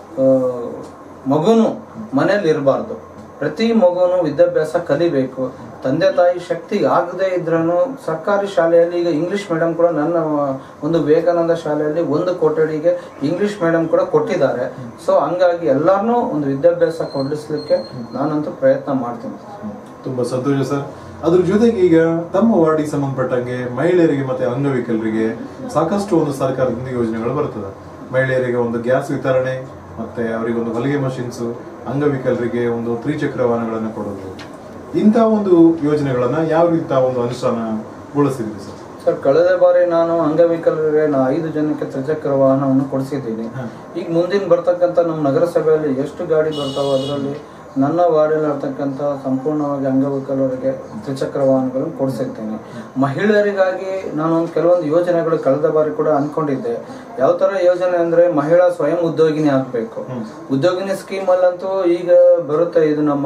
ಮಗುನು ಮನೇಲಿ ಇರಬಾರ್ದು, ಪ್ರತಿ ಮಗುನು ವಿದ್ಯಾಭ್ಯಾಸ ಕಲಿಬೇಕು. ತಂದೆ ತಾಯಿ ಶಕ್ತಿ ಆಗದೆ ಇದ್ರೂ ಸರ್ಕಾರಿ ಶಾಲೆಯಲ್ಲಿ ಈಗ ಇಂಗ್ಲಿಷ್ ಮೀಡಿಯಂ ಕೂಡ ನನ್ನ ಒಂದು ವಿವೇಕಾನಂದ ಶಾಲೆಯಲ್ಲಿ ಒಂದು ಕೊಠಡಿಗೆ ಇಂಗ್ಲಿಷ್ ಮೀಡಿಯಂ ಕೂಡ ಕೊಟ್ಟಿದ್ದಾರೆ. ಸೊ ಹಂಗಾಗಿ ಎಲ್ಲಾರನ್ನೂ ಒಂದು ವಿದ್ಯಾಭ್ಯಾಸ ಕೊಡಿಸ್ಲಿಕ್ಕೆ ನಾನಂತೂ ಪ್ರಯತ್ನ ಮಾಡ್ತೀನಿ.
ತುಂಬಾ ಸಂತೋಷ ಸರ್. ಅದ್ರ ಜೊತೆಗೆ ಈಗ ತಮ್ಮ ವಾರ್ಡಿಗೆ ಸಂಬಂಧಪಟ್ಟಂಗೆ ಮಹಿಳೆಯರಿಗೆ ಮತ್ತೆ ಅಂಗವಿಕಲರಿಗೆ ಸಾಕಷ್ಟು ಒಂದು ಸರ್ಕಾರದಿಂದ ಯೋಜನೆಗಳು ಬರ್ತದೆ. ಮಹಿಳೆಯರಿಗೆ ಒಂದು ಗ್ಯಾಸ್ ವಿತರಣೆ, ಮತ್ತೆ ಅವರಿಗೆ ಒಂದು ಹೊಲಿಗೆ ಮಷಿನ್ಸ್, ಅಂಗವಿಕಲರಿಗೆ ಒಂದು ತ್ರಿಚಕ್ರ ವಾಹನಗಳನ್ನು ಕೊಡೋದು, ಇಂಥ ಒಂದು ಯೋಜನೆಗಳನ್ನ ಯಾವ ರೀತಿ ಒಂದು ಅನುಷ್ಠಾನಗೊಳಿಸಿದ್ರಿ ಸರ್?
ಸರ್, ಕಳೆದ ಬಾರಿ ನಾನು ಅಂಗವಿಕಲರಿಗೆ ನಾ ಐದು ಜನಕ್ಕೆ ತ್ರಿಚಕ್ರ ವಾಹನವನ್ನು ಕೊಡಿಸಿದ್ದೀನಿ. ಈಗ ಮುಂದಿನ ಬರ್ತಕ್ಕಂಥ ನಮ್ಮ ನಗರಸಭೆಯಲ್ಲಿ ಎಷ್ಟು ಗಾಡಿ ಬರ್ತಾವೋ ಅದರಲ್ಲಿ ನನ್ನ ವಾರ್ಡಲ್ಲಿ ಇರ್ತಕ್ಕಂಥ ಸಂಪೂರ್ಣವಾಗಿ ಅಂಗವಿಕಲರಿಗೆ ತ್ರಿಚಕ್ರ ವಾಹನಗಳನ್ನು ಕೊಡಿಸಿರ್ತೀನಿ. ಮಹಿಳೆಯರಿಗಾಗಿ ನಾನು ಒಂದು ಕೆಲವೊಂದು ಯೋಜನೆಗಳು ಕಳೆದ ಬಾರಿ ಕೂಡ ಅನ್ಕೊಂಡಿದ್ದೆ. ಯಾವ ತರ ಯೋಜನೆ ಅಂದ್ರೆ ಮಹಿಳಾ ಸ್ವಯಂ ಉದ್ಯೋಗಿನಿ ಆಗ್ಬೇಕು. ಉದ್ಯೋಗಿನಿ ಸ್ಕೀಮ್ ಅಲ್ಲಂತೂ ಈಗ ಬರುತ್ತೆ, ಇದು ನಮ್ಮ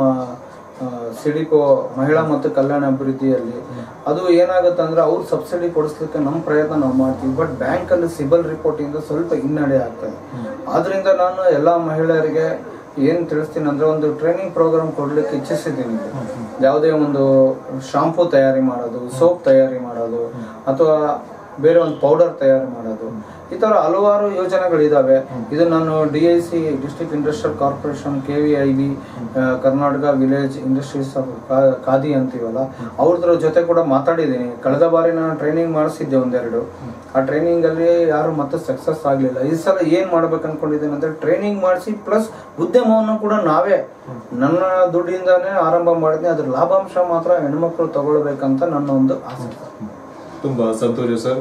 ಸಿಡಿಕೋ ಮಹಿಳಾ ಮತ್ತು ಕಲ್ಯಾಣ ಅಭಿವೃದ್ಧಿಯಲ್ಲಿ. ಅದು ಏನಾಗುತ್ತೆ ಅಂದ್ರೆ ಅವ್ರು ಸಬ್ಸಿಡಿ ಕೊಡಿಸ್ಲಿಕ್ಕೆ ನಮ್ಮ ಪ್ರಯತ್ನ ನಾವು ಮಾಡ್ತೀವಿ. ಬಟ್ ಬ್ಯಾಂಕ್ ಅಲ್ಲಿ ಸಿಬಲ್ ರಿಪೋರ್ಟ್ ಇಂದ ಸ್ವಲ್ಪ ಹಿನ್ನಡೆ ಆಗ್ತದೆ. ಆದ್ರಿಂದ ನಾನು ಎಲ್ಲಾ ಮಹಿಳೆಯರಿಗೆ ಏನ್ ತಿಳಿಸ್ತೀನಿ ಅಂದ್ರೆ ಒಂದು ಟ್ರೈನಿಂಗ್ ಪ್ರೋಗ್ರಾಮ್ ಕೊಡ್ಲಿಕ್ಕೆ ಇಚ್ಛಿಸಿದ್ದೀನಿ. ಯಾವುದೇ ಒಂದು ಶಾಂಪೂ ತಯಾರಿ ಮಾಡೋದು, ಸೋಪ್ ತಯಾರಿ ಮಾಡೋದು, ಅಥವಾ ಬೇರೆ ಒಂದು ಪೌಡರ್ ತಯಾರಿ ಮಾಡೋದು, ಈ ತರ ಹಲವಾರು ಯೋಜನೆಗಳಿದಾವೆ. ಇದು ನಾನು D I C district industrial corporation, K V I B Karnataka village industries of Khadi ಅಂತೀವಲ್ಲ, ಅವ್ರದ್ರ ಜೊತೆ ಕೂಡ ಮಾತಾಡಿದ್ದೀನಿ. ಕಳೆದ ಬಾರಿ ನಾನು ಟ್ರೈನಿಂಗ್ ಮಾಡಿಸಿದ್ದೆ ಒಂದೆರಡು. ಆ ಟ್ರೈನಿಂಗ್ ಅಲ್ಲಿ ಯಾರು ಮತ್ತೆ ಸಕ್ಸಸ್ ಆಗ್ಲಿಲ್ಲ. ಈ ಸಲ ಏನ್ ಮಾಡ್ಬೇಕು ಅನ್ಕೊಂಡಿದ್ದೀನಿ ಅಂದ್ರೆ ಟ್ರೈನಿಂಗ್ ಮಾಡಿಸಿ ಪ್ಲಸ್ ಉದ್ಯಮವನ್ನು ಕೂಡ ನಾವೇ ನನ್ನ ದುಡ್ಡಿಂದಾನೇ ಆರಂಭ ಮಾಡಿದ್ನಿ. ಅದ್ರ ಲಾಭಾಂಶ ಮಾತ್ರ ಹೆಣ್ಮಕ್ಳು ತಗೊಳ್ಬೇಕಂತ ನನ್ನ ಒಂದು ಆಸೆ.
ತುಂಬಾ ಸಂತೋಷ ಸರ್.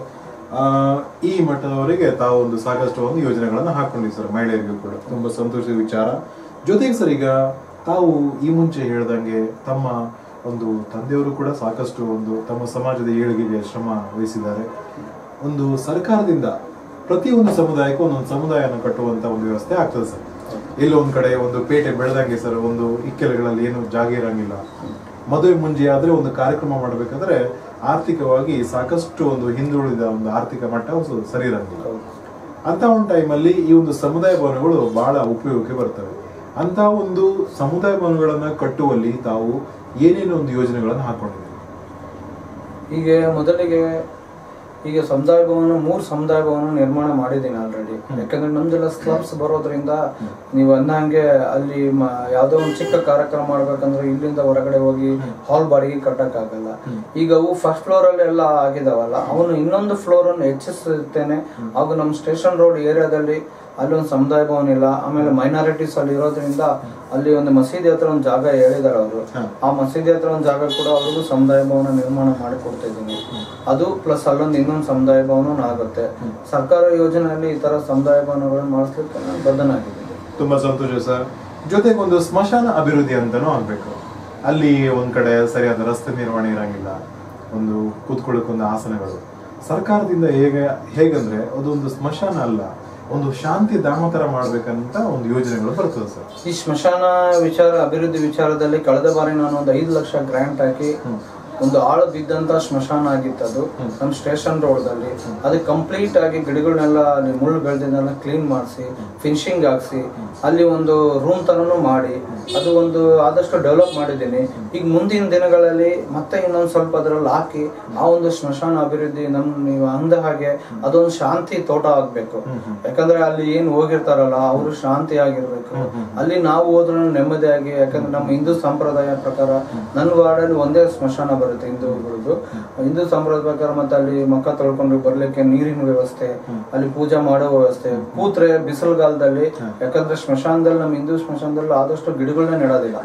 ಈ ಮಟ್ಟದವರೆಗೆ ತಾವು ಒಂದು ಸಾಕಷ್ಟು ಒಂದು ಯೋಜನೆಗಳನ್ನ ಹಾಕೊಂಡಿದ್ದೀವಿ ಸರ್, ಮಹಿಳೆಯರಿಗೂ ಕೂಡ ತುಂಬಾ ಸಂತೋಷದ ವಿಚಾರ. ಜೊತೆಗೆ ಸರ್, ಈಗ ತಾವು ಈ ಮುಂಚೆ ಹೇಳ್ದಂಗೆ ತಮ್ಮ ಒಂದು ತಂದೆಯವರು ಕೂಡ ಸಾಕಷ್ಟು ಒಂದು ತಮ್ಮ ಸಮಾಜದ ಏಳಿಗೆಗೆ ಶ್ರಮ ವಹಿಸಿದ್ದಾರೆ. ಒಂದು ಸರ್ಕಾರದಿಂದ ಪ್ರತಿಯೊಂದು ಸಮುದಾಯಕ್ಕೂ ಒಂದೊಂದು ಸಮುದಾಯನ ಕಟ್ಟುವಂತ ಒಂದು ವ್ಯವಸ್ಥೆ ಆಗ್ತದೆ ಸರ್. ಎಲ್ಲೋ ಒಂದ್ ಕಡೆ ಒಂದು ಪೇಟೆ ಬೆಳೆದಂಗೆ ಸರ್, ಒಂದು ಇಕ್ಕೆಲೆಗಳಲ್ಲಿ ಏನು ಜಾಗ ಇರಂಗಿಲ್ಲ. ಮದುವೆ ಮುಂಜೆ ಆದ್ರೆ ಒಂದು ಕಾರ್ಯಕ್ರಮ ಮಾಡ್ಬೇಕಾದ್ರೆ ಆರ್ಥಿಕವಾಗಿ ಸಾಕಷ್ಟು ಒಂದು ಹಿಂದುಳಿದ ಒಂದು ಆರ್ಥಿಕ ಮಟ್ಟ ಒಂದು ಸರಿ ಇರಂಗಿಲ್ಲ. ಅಂತ ಒಂದು ಟೈಮಲ್ಲಿ ಈ ಒಂದು ಸಮುದಾಯ ಭವನಗಳು ಬಹಳ ಉಪಯೋಗಕ್ಕೆ ಬರ್ತವೆ. ಅಂತ ಒಂದು ಸಮುದಾಯ ಭವನಗಳನ್ನ ಕಟ್ಟುವಲ್ಲಿ ತಾವು ಏನೇನು ಒಂದು ಯೋಜನೆಗಳನ್ನ ಹಾಕೊಂಡಿದ್ದೀರಿ?
ಹೀಗೆ ಮೊದಲಿಗೆ ಈಗ ಸಮುದಾಯ ಭವನ ಮೂರು ಸಮುದಾಯ ಭವನ ನಿರ್ಮಾಣ ಮಾಡಿದ್ದೀನಿ ಆಲ್ರೆಡಿ. ಯಾಕಂದ್ರೆ ನಮ್ದೆಲ್ಲ ಸ್ಲಬ್ಸ್ ಬರೋದ್ರಿಂದ ನೀವು ಅಂದಂಗೆ ಅಲ್ಲಿ ಯಾವ್ದೋ ಒಂದು ಚಿಕ್ಕ ಕಾರ್ಯಕ್ರಮ ಮಾಡ್ಬೇಕಂದ್ರೆ ಇಲ್ಲಿಂದ ಹೊರಗಡೆ ಹೋಗಿ ಹಾಲ್ ಬಾಡಿಗೆ ಕಟ್ಟಕ್ ಆಗಲ್ಲ. ಈಗ ಅವು ಫಸ್ಟ್ ಫ್ಲೋರ್ ಅಲ್ಲಿ ಎಲ್ಲ ಆಗಿದಾವಲ್ಲ, ಅವನು ಇನ್ನೊಂದು ಫ್ಲೋರ್ ಅನ್ನು ಹೆಚ್ಚಿಸುತ್ತೇನೆ. ಹಾಗೂ ನಮ್ಮ ಸ್ಟೇಷನ್ ರೋಡ್ ಏರಿಯಾದಲ್ಲಿ ಅಲ್ಲಿ ಒಂದು ಸಮುದಾಯ ಭವನ ಇಲ್ಲ. ಆಮೇಲೆ ಮೈನಾರಿಟೀಸ್ ಅಲ್ಲಿ ಇರೋದ್ರಿಂದ ಅಲ್ಲಿ ಒಂದು ಮಸೀದಿ ಹತ್ರ ಒಂದು ಜಾಗ ಹೇಳಿದಾರೆ ಅವರು. ಆ ಮಸೀದಿ ಹತ್ರ ಒಂದು ಜಾಗ ಕೂಡ ಅವ್ರಿಗೂ ಸಮುದಾಯ ಭವನ ನಿರ್ಮಾಣ ಮಾಡಿ ಕೊಡ್ತಾ ಇದ್ದೀನಿ. ಅದು ಪ್ಲಸ್ ಅಲ್ಲೊಂದು ಇನ್ನೊಂದು ಸಮುದಾಯ ಭವನ ಆಗುತ್ತೆ. ಸರ್ಕಾರ ಯೋಜನೆಯಲ್ಲಿ ಈ ತರ ಸಮುದಾಯ ಭವನಗಳನ್ನು ಮಾಡಿಸ್ಲಿಕ್ಕೆ ನಾನು ಬದ್ಧನಾಗಿದ್ದೀನಿ.
ತುಂಬಾ ಸಂತೋಷ ಸರ್. ಜೊತೆಗೆ ಒಂದು ಸ್ಮಶಾನ ಅಭಿವೃದ್ಧಿ ಅಂತಾನೂ ಆಗ್ಬೇಕು. ಅಲ್ಲಿ ಒಂದ್ ಕಡೆ ಸರಿಯಾದ ರಸ್ತೆ ನಿರ್ವಹಣೆ ಇರಂಗಿಲ್ಲ, ಒಂದು ಕೂತ್ಕೊಳ್ಳೋಕೊಂದು ಆಸನಗಳು. ಸರ್ಕಾರದಿಂದ ಹೇಗೆ ಹೇಗಂದ್ರೆ ಅದೊಂದು ಸ್ಮಶಾನ ಅಲ್ಲ, ಒಂದು ಶಾಂತಿ ಧಾಮ ತರ ಮಾಡ್ಬೇಕಂತ ಒಂದು ಯೋಜನೆಗಳು ಬರ್ತದೆ ಸರ್.
ಈ ಸ್ಮಶಾನ ವಿಚಾರ ಅಭಿವೃದ್ಧಿ ವಿಚಾರದಲ್ಲಿ ಕಳೆದ ಬಾರಿ ನಾನು ಒಂದು ಐದು ಲಕ್ಷ ಗ್ರಾಂಟ್ ಹಾಕಿ ಒಂದು ಆಳು ಬಿದ್ದಂತ ಸ್ಮಶಾನ ಆಗಿತ್ತು. ಅದು ನಮ್ಮ ಸ್ಟೇಷನ್ ರೋಡ್ ಅಲ್ಲಿ ಅದು ಕಂಪ್ಲೀಟ್ ಆಗಿ ಗಿಡಗಳನ್ನೆಲ್ಲ ಅಲ್ಲಿ ಮುಳ್ಳು ಬೆಳೆದಿದ್ದೆಲ್ಲ ಕ್ಲೀನ್ ಮಾಡಿಸಿ ಫಿನಿಶಿಂಗ್ ಹಾಕ್ಸಿ ಅಲ್ಲಿ ಒಂದು ರೂಮ್ ತನೂ ಮಾಡಿ ಅದು ಒಂದು ಆದಷ್ಟು ಡೆವಲಪ್ ಮಾಡಿದ್ದೀನಿ. ಈಗ ಮುಂದಿನ ದಿನಗಳಲ್ಲಿ ಮತ್ತೆ ಇನ್ನೊಂದು ಸ್ವಲ್ಪ ಅದರಲ್ಲಿ ಹಾಕಿ ಆ ಒಂದು ಸ್ಮಶಾನ ಅಭಿವೃದ್ಧಿ ನಮ್ ನೀವು ಅಂದ ಹಾಗೆ ಅದೊಂದು ಶಾಂತಿ ತೋಟ ಆಗ್ಬೇಕು. ಯಾಕಂದ್ರೆ ಅಲ್ಲಿ ಏನ್ ಹೋಗಿರ್ತಾರಲ್ಲ ಅವರು ಶಾಂತಿ ಆಗಿರ್ಬೇಕು. ಅಲ್ಲಿ ನಾವು ಹೋದ್ರೂ ನೆಮ್ಮದಿಯಾಗಿ, ಯಾಕಂದ್ರೆ ನಮ್ಮ ಹಿಂದೂ ಸಂಪ್ರದಾಯ ಪ್ರಕಾರ ನನ್ನ ವಾರ್ಡಲ್ಲಿ ಒಂದೇ ಸ್ಮಶಾನ ಬರುತ್ತೆ ಹಿಂದೂಗಳದ್ದು. ಹಿಂದೂ ಸಂಪ್ರದಾಯ ಪ್ರಕಾರ ಮತ್ತೆ ಅಲ್ಲಿ ಮಕ್ಕ ತೊಳ್ಕೊಂಡು ಬರ್ಲಿಕ್ಕೆ ನೀರಿನ ವ್ಯವಸ್ಥೆ, ಅಲ್ಲಿ ಪೂಜೆ ಮಾಡೋ ವ್ಯವಸ್ಥೆ. ಕೂತ್ರೆ ಬಿಸಿಲುಗಾಲದಲ್ಲಿ, ಯಾಕಂದ್ರೆ ಸ್ಮಶಾನದಲ್ಲಿ ನಮ್ಮ ಹಿಂದೂ ಸ್ಮಶಾನದಲ್ಲಿ ಆದಷ್ಟು ಗಿಡಗಳನ್ನ ನೆಡೋದಿಲ್ಲ.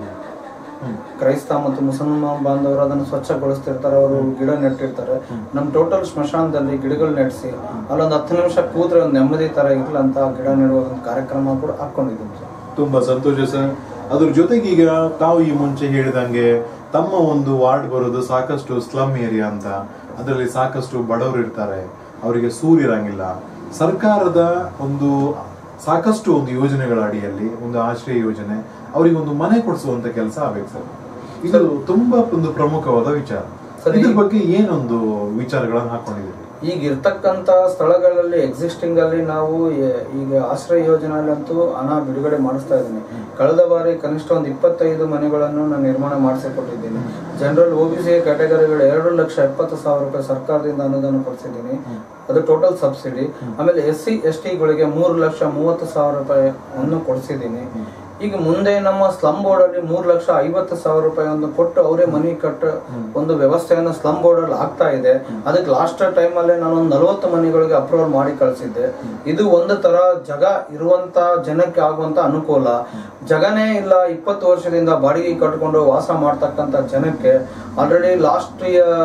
ಕ್ರೈಸ್ತ ಮತ್ತು ಮುಸಲ್ಮಾನ್ ಬಾಂಧವರು ಅದನ್ನು ಸ್ವಚ್ಛಗೊಳಿಸ್ತಿರ್ತಾರೆ, ಅವರು ಗಿಡ ನೆಟ್ಟಿರ್ತಾರೆ. ನಮ್ ಟೋಟಲ್ ಸ್ಮಶಾನದಲ್ಲಿ ಗಿಡಗಳು ನೆಡ್ಸಿ ಅಲ್ಲೊಂದು ಹತ್ತು ನಿಮಿಷ ಕೂತ್ರೆ ಒಂದು ನೆಮ್ಮದಿ ತರ ಇರ್ಲ ಅಂತ ಗಿಡ ನೆಡುವ ಒಂದು ಕಾರ್ಯಕ್ರಮ ಕೂಡ ಹಾಕೊಂಡಿದ್ದೀವಿ.
ತುಂಬಾ ಸಂತೋಷ ಸರ್. ಅದ್ರ ಜೊತೆಗೆ ಈಗ ತಾವು ಈ ಮುಂಚೆ ಹೇಳಿದಂಗೆ ತಮ್ಮ ಒಂದು ವಾರ್ಡ್ ಬರೋದು ಸಾಕಷ್ಟು ಸ್ಲಮ್ ಏರಿಯಾ ಅಂತ, ಅದರಲ್ಲಿ ಸಾಕಷ್ಟು ಬಡವರು ಇರ್ತಾರೆ, ಅವರಿಗೆ ಸೂರ್ ಇರಂಗಿಲ್ಲ. ಸರ್ಕಾರದ ಒಂದು ಸಾಕಷ್ಟು ಒಂದು ಯೋಜನೆಗಳ ಅಡಿಯಲ್ಲಿ ಒಂದು ಆಶ್ರಯ ಯೋಜನೆ ಅವರಿಗೆ ಒಂದು ಮನೆ ಕೊಡಿಸುವಂತ ಕೆಲಸ ಆಗ್ಬೇಕು ಸರ್. ಇದು ತುಂಬಾ ಒಂದು ಪ್ರಮುಖವಾದ ವಿಚಾರ. ಇದ್ರ ಬಗ್ಗೆ ಏನೊಂದು ವಿಚಾರಗಳನ್ನು ಹಾಕೊಂಡಿದ್ದೀರಿ?
ಈಗ ಇರ್ತಕ್ಕಂತ ಸ್ಥಳಗಳಲ್ಲಿ ಎಕ್ಸಿಸ್ಟಿಂಗ್ ಅಲ್ಲಿ ನಾವು ಈಗ ಆಶ್ರಯ ಯೋಜನೆಯಲ್ಲಂತೂ ಹಣ ಬಿಡುಗಡೆ ಮಾಡಿಸ್ತಾ ಇದ್ದೀನಿ. ಕಳೆದ ಬಾರಿ ಕನಿಷ್ಠ ಒಂದು ಇಪ್ಪತ್ತೈದು ಮನೆಗಳನ್ನು ನಾನು ನಿರ್ಮಾಣ ಮಾಡಿಸಿಕೊಟ್ಟಿದ್ದೀನಿ. ಜನರಲ್ ಒ ಬಿ ಸಿ ಕ್ಯಾಟಗರಿಗಳು ಎರಡು ಲಕ್ಷ ಎಪ್ಪತ್ತು ಸಾವಿರ ರೂಪಾಯಿ ಸರ್ಕಾರದಿಂದ ಅನುದಾನ ಕೊಡಿಸಿದ್ದೀನಿ, ಅದು ಟೋಟಲ್ ಸಬ್ಸಿಡಿ. ಆಮೇಲೆ ಎಸ್ ಸಿ ಎಸ್ ಟಿಗಳಿಗೆ ಮೂರು ಲಕ್ಷ ಮೂವತ್ತು ಸಾವಿರ ರೂಪಾಯಿ ಅನ್ನು ಕೊಡಿಸಿದ್ದೀನಿ. ಈಗ ಮುಂದೆ ನಮ್ಮ ಸ್ಲಮ್ ಬೋರ್ಡ್ ಅಲ್ಲಿ ಮೂರು ಲಕ್ಷ ಐವತ್ತು ಸಾವಿರ ರೂಪಾಯಿ ಒಂದು ಕೊಟ್ಟು ಅವರೇ ಮನಿ ಕಟ್ಟ ಒಂದು ವ್ಯವಸ್ಥೆಯನ್ನು ಸ್ಲಮ್ ಬೋರ್ಡ್ ಅಲ್ಲಿ ಆಗ್ತಾ ಇದೆ. ಅದಕ್ಕೆ ಲಾಸ್ಟ್ ಟೈಮ್ ಅಲ್ಲಿ ನಾನು ಒಂದು ನಲವತ್ತು ಮನೆಗಳಿಗೆ ಅಪ್ರೂವಲ್ ಮಾಡಿ ಕಳಿಸಿದ್ದೆ. ಇದು ಒಂದು ತರ ಜಗ ಇರುವಂತ ಜನಕ್ಕೆ ಆಗುವಂತ ಅನುಕೂಲ. ಜಗನೇ ಇಲ್ಲ, ಇಪ್ಪತ್ತು ವರ್ಷದಿಂದ ಬಾಡಿಗೆ ಕಟ್ಕೊಂಡು ವಾಸ ಮಾಡ್ತಕ್ಕಂತ ಜನಕ್ಕೆ ಆಲ್ರೆಡಿ ಲಾಸ್ಟ್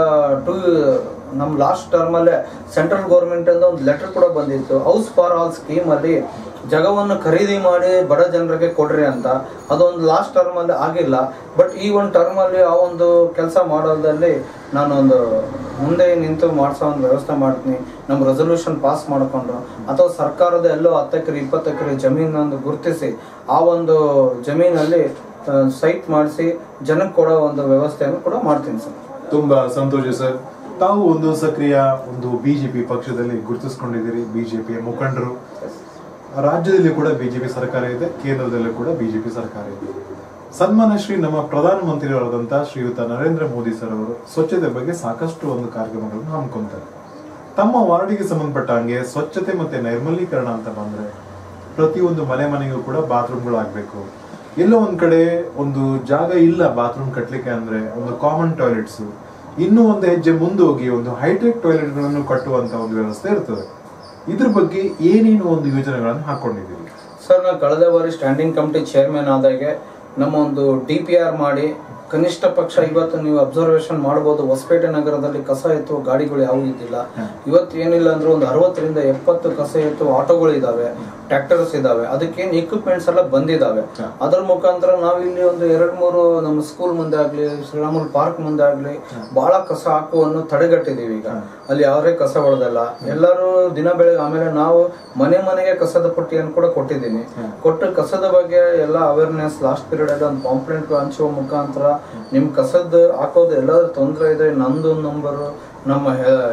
ಟೂ ನಮ್ ಲಾಸ್ಟ್ ಟರ್ಮ್ ಅಲ್ಲೇ ಸೆಂಟ್ರಲ್ ಗೌರ್ಮೆಂಟ್ ಇಂದ ಒಂದು ಲೆಟರ್ ಕೂಡ ಬಂದಿತ್ತು, ಹೌಸ್ ಫಾರ್ ಆಲ್ ಸ್ಕೀಮ್ ಅಲ್ಲಿ ಜಗವನ್ನು ಖರೀದಿ ಮಾಡಿ ಬಡ ಜನರಿಗೆ ಕೊಡ್ರಿ ಅಂತ. ಅದೊಂದು ಲಾಸ್ಟ್ ಟರ್ಮ್ ಅಲ್ಲಿ ಆಗಿಲ್ಲ. ಬಟ್ ಈ ಒಂದು ಟರ್ಮ್ ಅಲ್ಲಿ ಆ ಒಂದು ಕೆಲಸ ಮಾಡೋದ್ರಲ್ಲಿ ನಾನೊಂದು ಮುಂದೆ ನಿಂತು ಮಾಡಿಸೋ ಒಂದು ವ್ಯವಸ್ಥೆ ಮಾಡ್ತೀನಿ. ನಮ್ಮ ರೆಸೊಲ್ಯೂಷನ್ ಪಾಸ್ ಮಾಡಿಕೊಂಡು ಅಥವಾ ಸರ್ಕಾರದ ಎಲ್ಲೋ ಹತ್ತು ಎಕರೆ ಇಪ್ಪತ್ತು ಎಕರೆ ಜಮೀನನ್ನು ಗುರುತಿಸಿ ಆ ಒಂದು ಜಮೀನಲ್ಲಿ ಸೈಟ್ ಮಾಡಿಸಿ ಜನಕ್ಕೆ ಕೊಡೋ ಒಂದು ವ್ಯವಸ್ಥೆಯನ್ನು ಕೂಡ ಮಾಡ್ತೀನಿ ಸರ್.
ತುಂಬಾ ಸಂತೋಷ ಸರ್. ತಾವು ಒಂದು ಸಕ್ರಿಯ ಒಂದು ಬಿಜೆಪಿ ಪಕ್ಷದಲ್ಲಿ ಗುರುತಿಸಿಕೊಂಡಿದ್ದೀರಿ, ಬಿಜೆಪಿಯ ಮುಖಂಡರು. ರಾಜ್ಯದಲ್ಲಿ ಕೂಡ ಬಿಜೆಪಿ ಸರ್ಕಾರ ಇದೆ, ಕೇಂದ್ರದಲ್ಲೂ ಕೂಡ ಬಿಜೆಪಿ ಸರ್ಕಾರ ಇದೆ. ಸನ್ಮಾನ ಶ್ರೀ ನಮ್ಮ ಪ್ರಧಾನಮಂತ್ರಿಗಳಾದಂತಹ ಶ್ರೀಯುತ ನರೇಂದ್ರ ಮೋದಿ ಸರ್ ಅವರು ಸ್ವಚ್ಛತೆ ಬಗ್ಗೆ ಸಾಕಷ್ಟು ಒಂದು ಕಾರ್ಯಕ್ರಮಗಳನ್ನು ಹಮ್ಮಿಕೊಂತಾರೆ. ತಮ್ಮ ವಾರ್ಡಿಗೆ ಸಂಬಂಧಪಟ್ಟ ಹಂಗೆ ಸ್ವಚ್ಛತೆ ಮತ್ತೆ ನೈರ್ಮಲೀಕರಣ ಅಂತ ಬಂದ್ರೆ ಪ್ರತಿಯೊಂದು ಮನೆ ಮನೆಗೂ ಕೂಡ ಬಾತ್ರೂಮ್ಗಳು ಆಗ್ಬೇಕು. ಎಲ್ಲೋ ಒಂದ್ ಕಡೆ ಒಂದು ಜಾಗ ಇಲ್ಲ ಬಾತ್ರೂಮ್ ಕಟ್ಲಿಕ್ಕೆ ಅಂದ್ರೆ ಒಂದು ಕಾಮನ್ ಟಾಯ್ಲೆಟ್ಸ್, ಇನ್ನೂ ಒಂದು ಹೆಜ್ಜೆ ಮುಂದೋಗಿ ಒಂದು ಹೈಟೆಕ್ ಟಾಯ್ಲೆಟ್ ಗಳನ್ನು ಕಟ್ಟುವಂತ ಒಂದು ವ್ಯವಸ್ಥೆ ಇರ್ತದೆ. ಇದ್ರ ಬಗ್ಗೆ ಏನೇನು ಒಂದು ಯೋಜನೆಗಳನ್ನು ಹಾಕೊಂಡಿದ್ದೀರಿ
ಸರ್? ನಾನು ಕಳೆದ ಬಾರಿ ಸ್ಟ್ಯಾಂಡಿಂಗ್ ಕಮಿಟಿ ಚೇರ್ಮನ್ ಆದಾಗೆ ನಮ್ಮ ಒಂದು ಡಿ ಪಿ ಆರ್ ಮಾಡಿ ಕನಿಷ್ಠ ಪಕ್ಷ ಇವತ್ತು ನೀವು ಅಬ್ಸರ್ವೇಷನ್ ಮಾಡಬಹುದು, ಹೊಸಪೇಟೆ ನಗರದಲ್ಲಿ ಕಸ ಎತ್ತುವ ಗಾಡಿಗಳು ಯಾವುವು ಇದ್ದಿಲ್ಲ. ಇವತ್ತು ಏನಿಲ್ಲ ಅಂದ್ರೆ ಒಂದು ಅರವತ್ತರಿಂದ ಎಪ್ಪತ್ತು ಕಸ ಎತ್ತುವ ಆಟೋಗಳು ಇದಾವೆ, ಟ್ರ್ಯಾಕ್ಟರ್ಸ್ ಇದಾವೆ, ಅದಕ್ಕೇನು ಇಕ್ವಿಪ್ಮೆಂಟ್ಸ್ ಎಲ್ಲ ಬಂದಿದಾವೆ. ಅದರ ಮುಖಾಂತರ ನಾವಿಲ್ಲಿ ಒಂದು ಎರಡ್ ಮೂರು ನಮ್ಮ ಸ್ಕೂಲ್ ಮುಂದೆ ಆಗ್ಲಿ, ಶ್ರೀರಾಮುಲು ಪಾರ್ಕ್ ಮುಂದೆ ಆಗ್ಲಿ ಬಹಳ ಕಸ ಹಾಕುವನ್ನು ತಡೆಗಟ್ಟಿದೀವಿ. ಈಗ ಅಲ್ಲಿ ಯಾವ್ದೇ ಕಸ ಹೊಡೆದಲ್ಲ, ಎಲ್ಲರೂ ದಿನ ಬೆಳಗ್ಗೆ. ಆಮೇಲೆ ನಾವು ಮನೆ ಮನೆಗೆ ಕಸದ ಪಟ್ಟಿಯನ್ನು ಕೂಡ ಕೊಟ್ಟಿದ್ದೀನಿ. ಕೊಟ್ಟು ಕಸದ ಬಗ್ಗೆ ಎಲ್ಲ ಅವೇರ್ನೆಸ್ ಲಾಸ್ಟ್ ಪೀರಿಯಡ್ ಅಲ್ಲಿ ಒಂದು ಪಾಂಪ್ಲೆಂಟ್ ಹಂಚುವ ಮುಖಾಂತರ ನಿಮ್ ಕಸದ ಹಾಕೋದು ಎಲ್ಲಾದ್ರೂ ತೊಂದರೆ ಇದೆ ನಂದು ನಂಬರ್, ನಮ್ಮ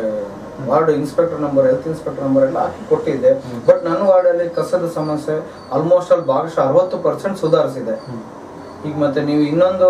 ward inspector number, health inspector number ಎಲ್ಲ ಹಾಕಿ ಕೊಟ್ಟಿದ್ದೆ. ಬಟ್ ನನ್ನ ವಾರ್ಡ್ ಅಲ್ಲಿ ಕಸದ ಸಮಸ್ಯೆ ಆಲ್ಮೋಸ್ಟ್ ಅಲ್ಲಿ ಭಾಗಶಃ ಅರವತ್ತು ಪರ್ಸೆಂಟ್ ಸುಧಾರಿಸಿದೆ. ಈಗ ಮತ್ತೆ ನೀವು ಇನ್ನೊಂದು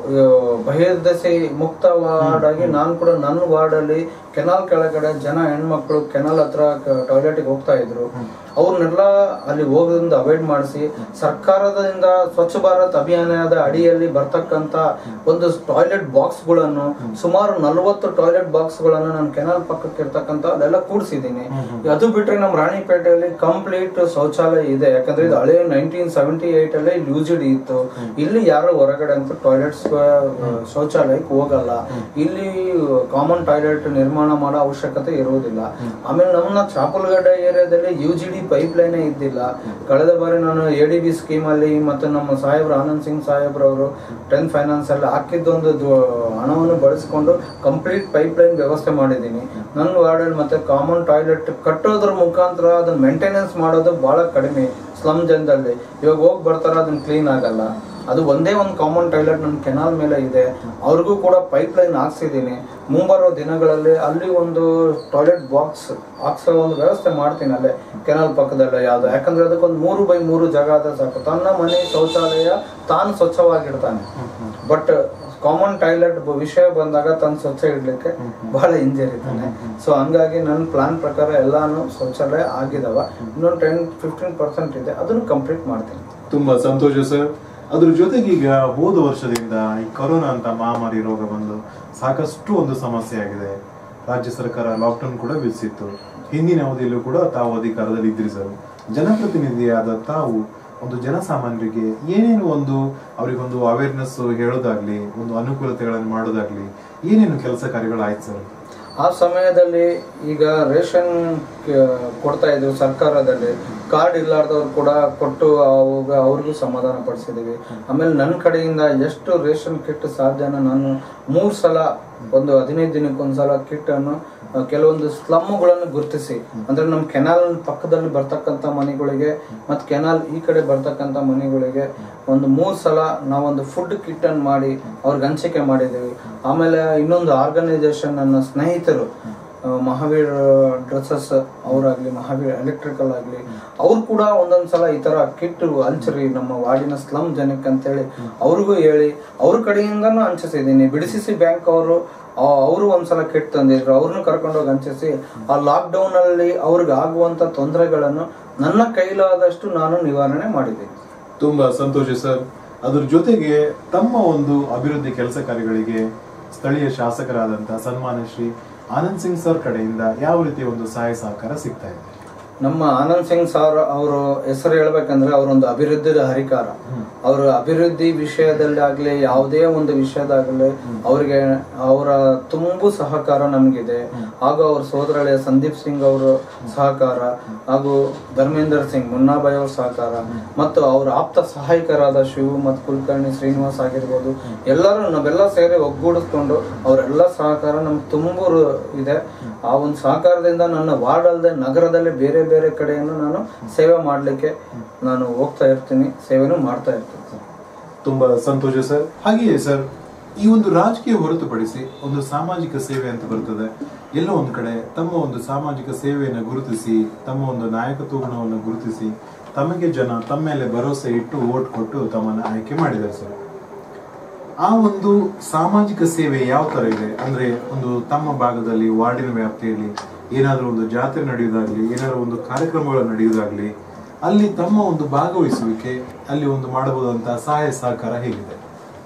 ಬಹಿರ್ದೆಸೆ ಮುಕ್ತ ವಾರ್ಡ್ ಆಗಿ ನಾನು ಕೂಡ ನನ್ನ ವಾರ್ಡ್ ಅಲ್ಲಿ ಕೆನಾಲ್ ಕೆಳಗಡೆ ಜನ ಹೆಣ್ಮಕ್ಳು ಕೆನಾಲ್ ಹತ್ರ ಟಾಯ್ಲೆಟ್ ಹೋಗ್ತಾ ಇದ್ರು, ಅವ್ರನ್ನೆಲ್ಲ ಅಲ್ಲಿ ಹೋಗೋದ್ರಿಂದ ಅವಾಯ್ಡ್ ಮಾಡಿಸಿ ಸರ್ಕಾರದಿಂದ ಸ್ವಚ್ಛ ಭಾರತ್ ಅಭಿಯಾನದ ಅಡಿಯಲ್ಲಿ ಬರ್ತಕ್ಕಂತ ಒಂದು ಟಾಯ್ಲೆಟ್ ಬಾಕ್ಸ್ ಗಳನ್ನು ಸುಮಾರು ನಲವತ್ತು ಟಾಯ್ಲೆಟ್ ಬಾಕ್ಸ್ ಗಳನ್ನು ನಾನು ಕೆನಾಲ್ ಪಕ್ಕಕ್ಕೆ ಇರ್ತಕ್ಕಂತ ಅಲ್ಲೆಲ್ಲ ಕೂಡಿಸಿದ್ದೀನಿ. ಅದು ಬಿಟ್ರೆ ನಮ್ಮ ರಾಣಿಪೇಟೆಯಲ್ಲಿ ಕಂಪ್ಲೀಟ್ ಶೌಚಾಲಯ ಇದೆ. ಯಾಕಂದ್ರೆ ಇದು ಹಳೆ ನೈನ್ಟೀನ್ ಸೆವೆಂಟಿ ಏಟ್ ಅಲ್ಲಿ ಯೂಜಿಡಿ ಇತ್ತು. ಇಲ್ಲಿ ಯಾರು ಹೊರಗಡೆ ಅಂತ ಟಾಯ್ಲೆಟ್ಸ್ ಶೌಚಾಲಯಕ್ಕೆ ಹೋಗಲ್ಲ. ಇಲ್ಲಿ ಕಾಮನ್ ಟಾಯ್ಲೆಟ್ ನಿರ್ಮಾಣ ಮಾಡೋ ಅವಶ್ಯಕತೆ ಇರುವುದಿಲ್ಲ. ಆಮೇಲೆ ನಮ್ಮ ಚಾಪಲ್ಗಡ್ಡೆ ಏರಿಯಾದಲ್ಲಿ U G D pipe line ಇದ್ದಿಲ್ಲ. ಕಳೆದ ಬಾರಿ ನಾನು ಎ ಡಿ ಬಿ ಸ್ಕೀಮ್ ಅಲ್ಲಿ ಮತ್ತೆ ನಮ್ಮ ಸಾಹೇಬ್ರು ಆನಂದ್ ಸಿಂಗ್ ಸಾಹೇಬ್ರವರು ಟೆನ್ ಫೈನಾನ್ಸ್ ಅಲ್ಲಿ ಹಾಕಿದ್ದೊಂದು ಹಣವನ್ನು ಬಳಸಿಕೊಂಡು ಕಂಪ್ಲೀಟ್ ಪೈಪ್ ಲೈನ್ ವ್ಯವಸ್ಥೆ ಮಾಡಿದ್ದೀನಿ ನನ್ನ ವಾರ್ಡ್ ಅಲ್ಲಿ. ಮತ್ತೆ ಕಾಮನ್ ಟಾಯ್ಲೆಟ್ ಕಟ್ಟೋದ್ರ ಮುಖಾಂತರ ಅದನ್ನ ಮೇಂಟೆನೆನ್ಸ್ ಮಾಡೋದು ಬಹಳ ಕಡಿಮೆ ಸ್ಲಮ್ ಜನದಲ್ಲಿ. ಇವಾಗ ಹೋಗಿ ಬರ್ತಾರ ಅದನ್ನ ಕ್ಲೀನ್ ಆಗಲ್ಲ. ಅದು ಒಂದೇ ಒಂದು ಕಾಮನ್ ಟಾಯ್ಲೆಟ್ ನನ್ನ ಕೆನಾಲ್ ಮೇಲೆ ಇದೆ, ಅವ್ರಿಗೂ ಕೂಡ ಪೈಪ್ ಲೈನ್ ಹಾಕ್ಸಿದ್ದೀನಿ. ಮುಂಬರೋ ದಿನಗಳಲ್ಲಿ ಅಲ್ಲಿ ಒಂದು ಟಾಯ್ಲೆಟ್ ಬಾಕ್ಸ್ ಹಾಕ್ಸೋ ಒಂದು ವ್ಯವಸ್ಥೆ ಮಾಡ್ತೀನಿ ಅಲ್ಲೇ ಕೆನಾಲ್ ಪಕ್ಕದಲ್ಲೇ ಯಾವ್ದು. ಯಾಕಂದ್ರೆ ಅದಕ್ಕೊಂದು ಮೂರು ಬೈ ಮೂರು ಜಾಗ ಆದ್ರೆ ಸಾಕು, ತನ್ನ ಮನೆ ಶೌಚಾಲಯ ತಾನು ಸ್ವಚ್ಛವಾಗಿಡ್ತಾನೆ. ಬಟ್ ಕಾಮನ್ ಟಾಯ್ಲೆಟ್ ವಿಷಯ ಬಂದಾಗ ತನ್ನ ಸ್ವಚ್ಛ ಇಡ್ಲಿಕ್ಕೆ ಬಹಳ ಹಿಂಜರಿತಾನೆ. ಸೊ ಹಂಗಾಗಿ ನನ್ನ ಪ್ಲಾನ್ ಪ್ರಕಾರ ಎಲ್ಲಾನು ಶೌಚಾಲಯ ಆಗಿದಾವ. ಇನ್ನೊಂದು ಟೆನ್ ಫಿಫ್ಟೀನ್ ಪರ್ಸೆಂಟ್ ಇದೆ, ಅದನ್ನು ಕಂಪ್ಲೀಟ್ ಮಾಡ್ತೀನಿ.
ತುಂಬಾ ಸಂತೋಷ ಸರ್. ಅದ್ರ ಜೊತೆಗೆ ಈಗ ಹೋದ ವರ್ಷದಿಂದ ಈ ಕೊರೋನಾ ಅಂತ ಮಹಾಮಾರಿ ರೋಗ ಬಂದು ಸಾಕಷ್ಟು ಒಂದು ಸಮಸ್ಯೆ ಆಗಿದೆ. ರಾಜ್ಯ ಸರ್ಕಾರ ಲಾಕ್ಡೌನ್ ಕೂಡ ವಿಧಿಸಿತ್ತು. ಹಿಂದಿನ ಅವಧಿಯಲ್ಲೂ ಕೂಡ ತಾವು ಅಧಿಕಾರದಲ್ಲಿ ಇದ್ರಿ ಸರ್. ಜನಪ್ರತಿನಿಧಿಯಾದ ತಾವು ಒಂದು ಜನಸಾಮಾನ್ಯರಿಗೆ ಏನೇನು ಒಂದು ಅವರಿಗೊಂದು ಅವೇರ್ನೆಸ್ ಹೇಳೋದಾಗ್ಲಿ, ಒಂದು ಅನುಕೂಲತೆಗಳನ್ನು ಮಾಡೋದಾಗ್ಲಿ, ಏನೇನು ಕೆಲಸ ಕಾರ್ಯಗಳು ಆಯ್ತು ಸರ್?
ಆ ಸಮಯದಲ್ಲಿ ಈಗ ರೇಷನ್ ಕೊಡ್ತಾ ಇದ್ರು ಸರ್ಕಾರದಲ್ಲಿ, ಕಾರ್ಡ್ ಇಲ್ಲಾರ್ದವ್ರು ಕೂಡ ಕೊಟ್ಟು ಅವಾಗ ಅವ್ರಿಗೂ ಸಮಾಧಾನ ಪಡಿಸಿದೀವಿ. ಆಮೇಲೆ ನನ್ನ ಕಡೆಯಿಂದ ಎಷ್ಟು ರೇಷನ್ ಕಿಟ್ ಸಾಧ್ಯನ ನಾನು ಮೂರು ಸಲ ಒಂದು ಹದಿನೈದು ದಿನಕ್ಕೊಂದ್ಸಲ ಕಿಟ್ ಅನ್ನು ಕೆಲವೊಂದು ಸ್ಲಮ್ಗಳನ್ನು ಗುರುತಿಸಿ, ಅಂದ್ರೆ ನಮ್ಮ ಕೆನಾಲ್ ಪಕ್ಕದಲ್ಲಿ ಬರ್ತಕ್ಕಂಥ ಮನೆಗಳಿಗೆ ಮತ್ತು ಕೆನಾಲ್ ಈ ಕಡೆ ಬರ್ತಕ್ಕಂಥ ಮನೆಗಳಿಗೆ ಒಂದು ಮೂರು ಸಲ ನಾವೊಂದು ಫುಡ್ ಕಿಟ್ ಅನ್ನು ಮಾಡಿ ಅವ್ರಿಗೆ ಹಂಚಿಕೆ ಮಾಡಿದ್ದೀವಿ. ಆಮೇಲೆ ಇನ್ನೊಂದು ಆರ್ಗನೈಸೇಷನ್ ನನ್ನ ಸ್ನೇಹಿತರು ಮಹಾವೀರ್ ಡ್ರೆಸ್ಸಸ್ ಅವರಾಗ್ಲಿ, ಮಹಾವೀರ್ ಎಲೆಕ್ಟ್ರಿಕಲ್ ಆಗಲಿ, ಅವ್ರು ಕೂಡ ಒಂದೊಂದು ಸಲ ಈ ತರ ಕಿಟ್ ಹಂಚ್ರಿ ನಮ್ಮ ವಾರ್ಡಿನ ಸ್ಲಮ್ ಜನಕ್ಕೆ ಅಂತೇಳಿ ಅವ್ರಿಗೂ ಹೇಳಿ ಅವ್ರ ಕಡೆಯಿಂದನೂ ಹಂಚಿಸಿದ್ದೀನಿ. ಬಿಡಿಸಿಸಿ ಬ್ಯಾಂಕ್ ಅವರು ಅವರು ಒಂದ್ಸಲ ಕಿಟ್ ತಂದಿದ್ರು, ಅವ್ರನ್ನ ಕರ್ಕೊಂಡೋಗಿ ಹಂಚಿಸಿ ಆ ಲಾಕ್ ಡೌನ್ ಅಲ್ಲಿ ಅವ್ರಿಗೆ ಆಗುವಂತ ತೊಂದರೆಗಳನ್ನು ನನ್ನ ಕೈಲಾದಷ್ಟು ನಾನು ನಿವಾರಣೆ ಮಾಡಿದ್ದೀನಿ.
ತುಂಬಾ ಸಂತೋಷ ಸರ್. ಅದ್ರ ಜೊತೆಗೆ ತಮ್ಮ ಒಂದು ಅಭಿವೃದ್ಧಿ ಕೆಲಸ ಕಾರ್ಯಗಳಿಗೆ ಸ್ಥಳೀಯ ಶಾಸಕರಾದಂತಹ ಸನ್ಮಾನ್ಯ ಶ್ರೀ ಆನಂದ್ ಸಿಂಗ್ ಸರ್ ಕಡೆಯಿಂದ ಯಾವ ರೀತಿ ಒಂದು ಸಹಾಯ ಸಹಕಾರ ಸಿಗ್ತಾ ಇದೆ?
ನಮ್ಮ ಆನಂದ್ ಸಿಂಗ್ ಸರ್ ಅವರು ಹೆಸರು ಹೇಳ್ಬೇಕಂದ್ರೆ ಅವರೊಂದು ಅಭಿವೃದ್ಧಿಯ ಹರಿಕಾರ. ಅವರ ಅಭಿವೃದ್ಧಿ ವಿಷಯದಲ್ಲಿ ಆಗ್ಲಿ ಯಾವುದೇ ಒಂದು ವಿಷಯದಾಗಲಿ ಅವ್ರಿಗೆ ಅವರ ತುಂಬು ಸಹಕಾರ ನಮಗಿದೆ. ಹಾಗೂ ಅವ್ರ ಸೋದರಳಿಯ ಸಂದೀಪ್ ಸಿಂಗ್ ಅವರ ಸಹಕಾರ, ಹಾಗೂ ಧರ್ಮೇಂದರ್ ಸಿಂಗ್ ಮುನ್ನಾಬಾಯಿ ಅವ್ರ ಸಹಕಾರ, ಮತ್ತು ಅವ್ರ ಆಪ್ತ ಸಹಾಯಕರಾದ ಶಿವು ಮತ್ತು ಕುಲಕರ್ಣಿ ಶ್ರೀನಿವಾಸ್ ಆಗಿರ್ಬೋದು, ಎಲ್ಲರೂ ನಾವೆಲ್ಲ ಸೇರಿ ಒಗ್ಗೂಡಿಸ್ಕೊಂಡು ಅವರೆಲ್ಲ ಸಹಕಾರ ನಮ್ಗೆ ತುಂಬು ಇದೆ. ಆ ಒಂದು ಸಹಕಾರದಿಂದ ನನ್ನ ವಾರ್ಡ್ ಅಲ್ಲದೆ ನಗರದಲ್ಲಿ ಬೇರೆ ಬೇರೆ ಕಡೆಯನ್ನು ನಾನು ಸೇವೆ ಮಾಡ್ಲಿಕ್ಕೆ ನಾನು ಹೋಗ್ತಾ ಇರ್ತೀನಿ, ಸೇವೆನೂ ಮಾಡ್ತಾ ಇರ್ತೀನಿ.
ತುಂಬಾ ಸಂತೋಷ ಸರ್. ಹಾಗೆಯೇ ಸರ್, ಈ ಒಂದು ರಾಜಕೀಯ ಹೊರತುಪಡಿಸಿ ಒಂದು ಸಾಮಾಜಿಕ ಸೇವೆ ಅಂತ ಬರ್ತದೆ. ಎಲ್ಲೋ ಒಂದ್ ಕಡೆ ತಮ್ಮ ಒಂದು ಸಾಮಾಜಿಕ ಸೇವೆಯನ್ನು ಗುರುತಿಸಿ, ತಮ್ಮ ಒಂದು ನಾಯಕತ್ವ ಗುಣವನ್ನು ಗುರುತಿಸಿ, ತಮಗೆ ಜನ ತಮ್ಮ ಮೇಲೆ ಭರವಸೆ ಇಟ್ಟು ಓಟ್ ಕೊಟ್ಟು ತಮ್ಮನ್ನು ಆಯ್ಕೆ ಮಾಡಿದ್ದಾರೆ ಸರ್. ಆ ಒಂದು ಸಾಮಾಜಿಕ ಸೇವೆ ಯಾವ ತರ ಇದೆ ಅಂದ್ರೆ, ಒಂದು ತಮ್ಮ ಭಾಗದಲ್ಲಿ ವಾರ್ಡಿನ ವ್ಯಾಪ್ತಿಯಲ್ಲಿ ಏನಾದ್ರೂ ಒಂದು ಜಾತ್ರೆ ನಡೆಯುವುದಾಗ್ಲಿ, ಏನಾದ್ರೂ ಒಂದು ಕಾರ್ಯಕ್ರಮಗಳು ನಡೆಯುವುದಾಗ್ಲಿ, ಅಲ್ಲಿ ತಮ್ಮ ಒಂದು ಭಾಗವಹಿಸುವಿಕೆ, ಅಲ್ಲಿ ಒಂದು ಮಾಡಬಹುದಂತಹ ಸಹಾಯ ಸಹಕಾರ ಹೇಗಿದೆ?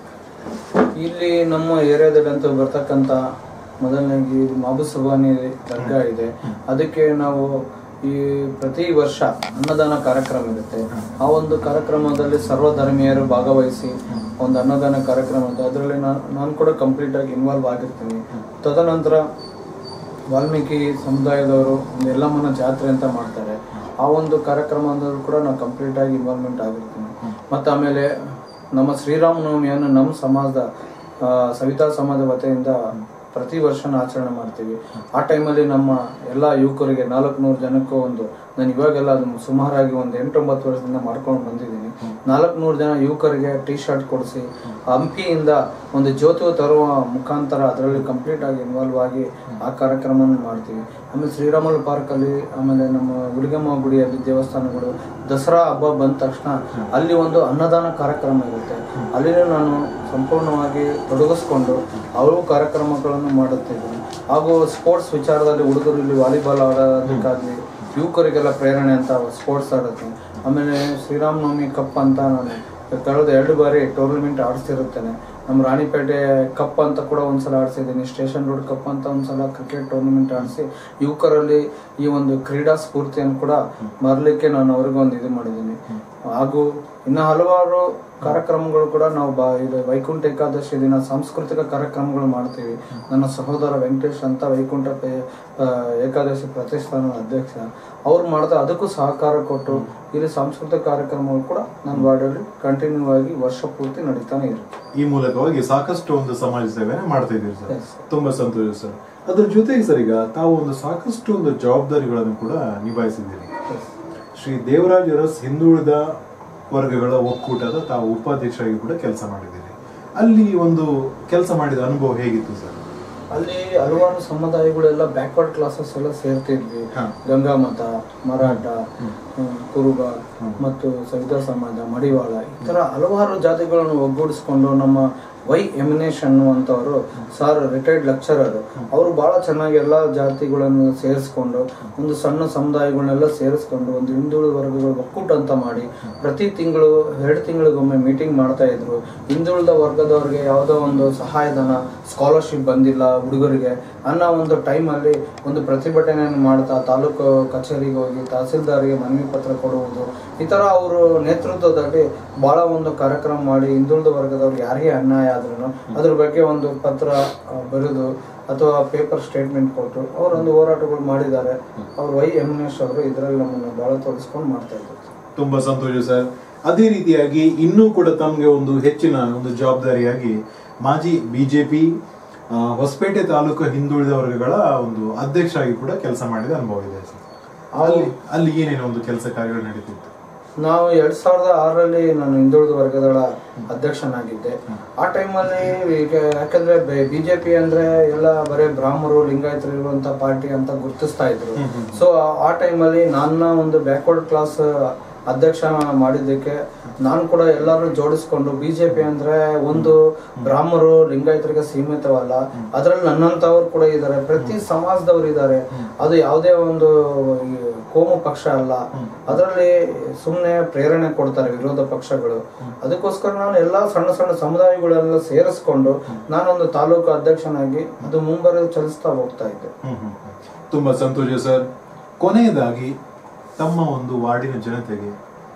ಇಲ್ಲಿ ನಮ್ಮ ಏರಿಯಾದಲ್ಲಂತೂ ಬರ್ತಕ್ಕಂಥ ಮೊದಲನೇಗೆ ಮಾಬು ಸುಬಾನಿ ದರ್ಗಾ ಇದೆ. ಅದಕ್ಕೆ ನಾವು ಈ ಪ್ರತಿ ವರ್ಷ ಅನ್ನದಾನ ಕಾರ್ಯಕ್ರಮ ಇರುತ್ತೆ. ಆ ಒಂದು ಕಾರ್ಯಕ್ರಮದಲ್ಲಿ ಸರ್ವಧರ್ಮೀಯರು ಭಾಗವಹಿಸಿ ಒಂದು ಅನ್ನದಾನ ಕಾರ್ಯಕ್ರಮ ಇದೆ. ಅದರಲ್ಲಿ ನಾನು ನಾನು ಕೂಡ ಕಂಪ್ಲೀಟ್ ಆಗಿ ಇನ್ವಾಲ್ವ್ ಆಗಿರ್ತೀನಿ. ತದನಂತರ ವಾಲ್ಮೀಕಿ ಸಮುದಾಯದವರು ಒಂದು ಯಲ್ಲಮ್ಮನ ಜಾತ್ರೆ ಅಂತ ಮಾಡ್ತಾರೆ. ಆ ಒಂದು ಕಾರ್ಯಕ್ರಮದಲ್ಲೂ ಕೂಡ ನಾನು ಕಂಪ್ಲೀಟ್ ಆಗಿ ಇನ್ವಾಲ್ವ್ಮೆಂಟ್ ಆಗಿರ್ತೀನಿ. ಮತ್ತು ಆಮೇಲೆ ನಮ್ಮ ಶ್ರೀರಾಮನವಮಿಯನ್ನು ನಮ್ಮ ಸಮಾಜದ ಸವಿತಾ ಸಮಾಜದ ವತಿಯಿಂದ ಪ್ರತಿ ವರ್ಷ ಆಚರಣೆ ಮಾಡ್ತೀವಿ. ಆ ಟೈಮಲ್ಲಿ ನಮ್ಮ ಎಲ್ಲ ಯುವಕರಿಗೆ ನಾಲ್ಕುನೂರು ಜನಕ್ಕೂ ಒಂದು, ನಾನು ಇವಾಗೆಲ್ಲ ಅದನ್ನು ಸುಮಾರಾಗಿ ಒಂದು ಎಂಟೊಂಬತ್ತು ವರ್ಷದಿಂದ ಮಾಡ್ಕೊಂಡು ಬಂದಿದ್ದೀನಿ. ನಾಲ್ಕುನೂರು ಜನ ಯುವಕರಿಗೆ ಟೀ ಶರ್ಟ್ ಕೊಡಿಸಿ ಹಂಪಿಯಿಂದ ಒಂದು ಜ್ಯೋತಿ ತರುವ ಮುಖಾಂತರ ಅದರಲ್ಲಿ ಕಂಪ್ಲೀಟ್ ಆಗಿ ಇನ್ವಾಲ್ವ್ ಆಗಿ ಆ ಕಾರ್ಯಕ್ರಮವನ್ನು ಮಾಡ್ತೀವಿ. ಆಮೇಲೆ ಶ್ರೀರಾಮುಲು ಪಾರ್ಕಲ್ಲಿ, ಆಮೇಲೆ ನಮ್ಮ ಹುಲಿಗೆಮ್ಮ ಗುಡಿಯಲ್ಲಿ ದೇವಸ್ಥಾನಗಳು ದಸರಾ ಹಬ್ಬ ಬಂದ ತಕ್ಷಣ ಅಲ್ಲಿ ಒಂದು ಅನ್ನದಾನ ಕಾರ್ಯಕ್ರಮ ಇರುತ್ತೆ. ಅಲ್ಲಿನೂ ನಾನು ಸಂಪೂರ್ಣವಾಗಿ ತೊಡಗಿಸ್ಕೊಂಡು ಅವರು ಕಾರ್ಯಕ್ರಮಗಳನ್ನು ಮಾಡುತ್ತಿದ್ದೀನಿ. ಹಾಗೂ ಸ್ಪೋರ್ಟ್ಸ್ ವಿಚಾರದಲ್ಲಿ ಹುಡುಗರು ಇಲ್ಲಿ ವಾಲಿಬಾಲ್ ಆಡೋದಕ್ಕಾಗಲಿ, ಯುವಕರಿಗೆಲ್ಲ ಪ್ರೇರಣೆ ಅಂತ ಸ್ಪೋರ್ಟ್ಸ್ ಆಡುತ್ತೇನೆ. ಆಮೇಲೆ ಶ್ರೀರಾಮನವಮಿ ಕಪ್ ಅಂತ ನಾನು ಕಳೆದ ಎರಡು ಬಾರಿ ಟೂರ್ನಮೆಂಟ್ ಆಡಿಸ್ತಿರುತ್ತೇನೆ. ನಮ್ಮ ರಾಣಿಪೇಟೆ ಕಪ್ ಅಂತ ಕೂಡ ಒಂದ್ಸಲ ಆಡಿಸಿದ್ದೀನಿ. ಸ್ಟೇಷನ್ ರೋಡ್ ಕಪ್ ಅಂತ ಒಂದ್ಸಲ ಕ್ರಿಕೆಟ್ ಟೂರ್ನಮೆಂಟ್ ಆಡಿಸಿ ಯುವಕರಲ್ಲಿ ಈ ಒಂದು ಕ್ರೀಡಾ ಸ್ಫೂರ್ತಿಯನ್ನು ಕೂಡ ಮರಲಿಕ್ಕೆ ನಾನು ಅವ್ರಿಗೆ ಒಂದು ಇದು ಮಾಡಿದ್ದೀನಿ. ಹಾಗೂ ಇನ್ನು ಹಲವಾರು ಕಾರ್ಯಕ್ರಮಗಳು ಕೂಡ ನಾವು ಬಾ ಇದು ವೈಕುಂಠ ಏಕಾದಶಿ ದಿನ ಸಾಂಸ್ಕೃತಿಕ ಕಾರ್ಯಕ್ರಮಗಳು ಮಾಡ್ತೀವಿ. ನನ್ನ ಸಹೋದರ ವೆಂಕಟೇಶ್ ಅಂತ ವೈಕುಂಠ ಏಕಾದಶಿ ಪ್ರತಿಷ್ಠಾನದ ಅಧ್ಯಕ್ಷ, ಅವ್ರು ಮಾಡಿದ ಅದಕ್ಕೂ ಸಹಕಾರ ಕೊಟ್ಟು ಇಲ್ಲಿ ಸಾಂಸ್ಕೃತಿಕ ಕಾರ್ಯಕ್ರಮಗಳು ಕೂಡ ನನ್ನ ವಾರ್ಡಲ್ಲಿ ಕಂಟಿನ್ಯೂ ಆಗಿ ವರ್ಷ ಪೂರ್ತಿ ನಡೀತಾನೆ ಇರುತ್ತೆ.
ಈ ಮೂಲಕವಾಗಿ ಸಾಕಷ್ಟು ಒಂದು ಸಮಾಜ ಸೇವೆ ಮಾಡ್ತಾ ಇದ್ದೀರಿ ಸರ್. ತುಂಬಾ ಸಂತೋಷ ಸರ್. ಅದ್ರ ಜೊತೆಗೆ ಸರ್, ಈಗ ತಾವು ಒಂದು ಸಾಕಷ್ಟು ಒಂದು ಜವಾಬ್ದಾರಿಗಳನ್ನು ಕೂಡ ನಿಭಾಯಿಸಿದ್ದೀರಿ. ಶ್ರೀ ದೇವರಾಜ್ ಅರಸ್ ಹಿಂದುಳಿದ ವರ್ಗಗಳ ಒಕ್ಕೂಟದ ತಾವು ಉಪಾಧ್ಯಕ್ಷರಾಗಿ ಕೂಡ ಕೆಲಸ ಮಾಡಿದ್ದೀರಿ. ಅಲ್ಲಿ ಒಂದು ಕೆಲಸ ಮಾಡಿದ ಅನುಭವ ಹೇಗಿತ್ತು ಸರ್?
ಅಲ್ಲಿ ಹಲವಾರು ಸಮುದಾಯಗಳೆಲ್ಲ ಬ್ಯಾಕ್ವರ್ಡ್ ಕ್ಲಾಸಸ್ ಎಲ್ಲ ಸೇರ್ತಿದ್ವಿ. ಗಂಗಾಮತ, ಮರಾಠ, ಕುರುಬ ಮತ್ತು ಸವಿತಾ ಸಮಾಜ, ಮಡಿವಾಳ, ಈ ತರ ಹಲವಾರು ಜಾತಿಗಳನ್ನು ಒಗ್ಗೂಡಿಸ್ಕೊಂಡು ನಮ್ಮ ವೈ ಎಮಿನೇಶನ್ ಅನ್ನುವಂಥವ್ರು ಸಾರ್ ರಿಟೈರ್ಡ್ ಲೆಕ್ಚರರ್, ಅವರು ಬಹಳ ಚೆನ್ನಾಗಿ ಎಲ್ಲ ಜಾತಿಗಳನ್ನು ಸೇರಿಸ್ಕೊಂಡು ಒಂದು ಸಣ್ಣ ಸಮುದಾಯಗಳನ್ನೆಲ್ಲ ಸೇರಿಸ್ಕೊಂಡು ಒಂದು ಹಿಂದುಳಿದ ವರ್ಗಗಳ ಒಕ್ಕೂಟ ಅಂತ ಮಾಡಿ ಪ್ರತಿ ತಿಂಗಳು ಎರಡು ತಿಂಗಳಿಗೊಮ್ಮೆ ಮೀಟಿಂಗ್ ಮಾಡ್ತಾ ಇದ್ರು. ಹಿಂದುಳಿದ ವರ್ಗದವ್ರಿಗೆ ಯಾವುದೋ ಒಂದು ಸಹಾಯಧನ, ಸ್ಕಾಲರ್ಶಿಪ್ ಬಂದಿಲ್ಲ ಹುಡುಗರಿಗೆ ಅನ್ನೋ ಒಂದು ಟೈಮಲ್ಲಿ ಒಂದು ಪ್ರತಿಭಟನೆಯನ್ನು ಮಾಡ್ತಾ ತಾಲೂಕು ಕಚೇರಿಗೆ ಹೋಗಿ ತಹಸೀಲ್ದಾರ್ಗೆ ಮನವಿ ಪತ್ರ ಕೊಡುವುದು, ಈ ಥರ ಅವರು ನೇತೃತ್ವದಲ್ಲಿ ಬಹಳ ಒಂದು ಕಾರ್ಯಕ್ರಮ ಮಾಡಿ ಹಿಂದುಳಿದ ವರ್ಗದವ್ರಿಗೆ ಯಾರಿಗೆ ಅನ್ಯಾಯ ಆದ್ರೂ ಅದ್ರ ಬಗ್ಗೆ ಒಂದು ಪತ್ರ ಬರೆದು ಅಥವಾ ಪೇಪರ್ ಸ್ಟೇಟ್ಮೆಂಟ್ ಕೊಟ್ಟು ಅವರೊಂದು ಹೋರಾಟಗಳು ಮಾಡಿದ್ದಾರೆ. ಅವ್ರು ವೈ ಯಮುನೇಶ್ ಅವರು ಇದರಲ್ಲಿ ನಮ್ಮನ್ನು ಬಹಳ ತೊಡಸ್ಕೊಂಡು ಮಾಡ್ತಾ ಇದ್ದಾರೆ.
ತುಂಬಾ ಸಂತೋಷ ಸರ್. ಅದೇ ರೀತಿಯಾಗಿ ಇನ್ನೂ ಕೂಡ ತಮಗೆ ಒಂದು ಹೆಚ್ಚಿನ ಒಂದು ಜವಾಬ್ದಾರಿಯಾಗಿ ಮಾಜಿ ಬಿಜೆಪಿ ಹೊಸಪೇಟೆ ತಾಲೂಕು ಹಿಂದುಳಿದ ವರ್ಗಗಳ ಒಂದು ಅಧ್ಯಕ್ಷರಾಗಿ ಕೂಡ ಕೆಲಸ ಮಾಡಿದ ಅನುಭವ ಇದೆ ಸರ್. ಅಲ್ಲಿ ಅಲ್ಲಿ ಏನೇನೋ ಒಂದು ಕೆಲಸ ಕಾರ್ಯಗಳು ನಡೀತಿತ್ತು.
ನಾವು ಎರಡ್ ಸಾವಿರದ ಆರರಲ್ಲಿ ನಾನು ಹಿಂದುಳಿದ ವರ್ಗಗಳ ಅಧ್ಯಕ್ಷನಾಗಿದ್ದೆ. ಆ ಟೈಮಲ್ಲಿ ಈಗ ಯಾಕಂದ್ರೆ ಬಿಜೆಪಿ ಅಂದ್ರೆ ಎಲ್ಲ ಬರೇ ಬ್ರಾಹ್ಮರು ಲಿಂಗಾಯತರು ಇರುವಂತ ಪಾರ್ಟಿ ಅಂತ ಗುರುತಿಸ್ತಾ ಇದ್ರು. ಸೊ ಆ ಟೈಮಲ್ಲಿ ನನ್ನ ಒಂದು ಬ್ಯಾಕ್ವರ್ಡ್ ಕ್ಲಾಸ್ ಅಧ್ಯಕ್ಷ ಮಾಡಿದ್ದಕ್ಕೆ ನಾನು ಕೂಡ ಎಲ್ಲರೂ ಜೋಡಿಸ್ಕೊಂಡು ಬಿಜೆಪಿ ಅಂದ್ರೆ ಒಂದು ಬ್ರಾಹ್ಮರು ಲಿಂಗಾಯತರಿಗೆ ಸೀಮಿತವಲ್ಲ, ಅದರಲ್ಲಿ ನನ್ನಂತವ್ರು ಕೂಡ ಇದ್ದಾರೆ, ಪ್ರತಿ ಸಮಾಜದವ್ರು ಇದ್ದಾರೆ. ಅದು ಯಾವುದೇ ಒಂದು ಕೋಮು ಪಕ್ಷ ಅಲ್ಲ, ಅದರಲ್ಲಿ ಸುಮ್ಮನೆ ಪ್ರೇರಣೆ ಕೊಡ್ತಾರೆ ವಿರೋಧ ಪಕ್ಷಗಳು. ಅದಕ್ಕೋಸ್ಕರ ನಾನು ಎಲ್ಲಾ ಸಣ್ಣ ಸಣ್ಣ ಸಮುದಾಯಗಳೆಲ್ಲ ಸೇರಿಸ್ಕೊಂಡು ನಾನೊಂದು ತಾಲೂಕು ಅಧ್ಯಕ್ಷನಾಗಿ ಅದು ಮುಂಬರೋದು ಚಲಿಸ್ತಾ ಹೋಗ್ತಾ ಇದ್ದೆ.
ತುಂಬಾ ಸಂತೋಷ ಸರ್. ಕೊನೆಯದಾಗಿ ತಮ್ಮ ಒಂದು ವಾರ್ಡಿನ ಜನತೆಗೆ,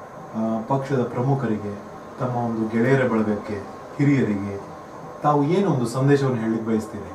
ಪಕ್ಷದ ಪ್ರಮುಖರಿಗೆ, ತಮ್ಮ ಒಂದು ಗೆಳೆಯರ ಬಳಗಕ್ಕೆ, ಹಿರಿಯರಿಗೆ ತಾವು ಏನು ಒಂದು ಸಂದೇಶವನ್ನು ಹೇಳಿಕ್ ಬಯಸ್ತೀರಿ?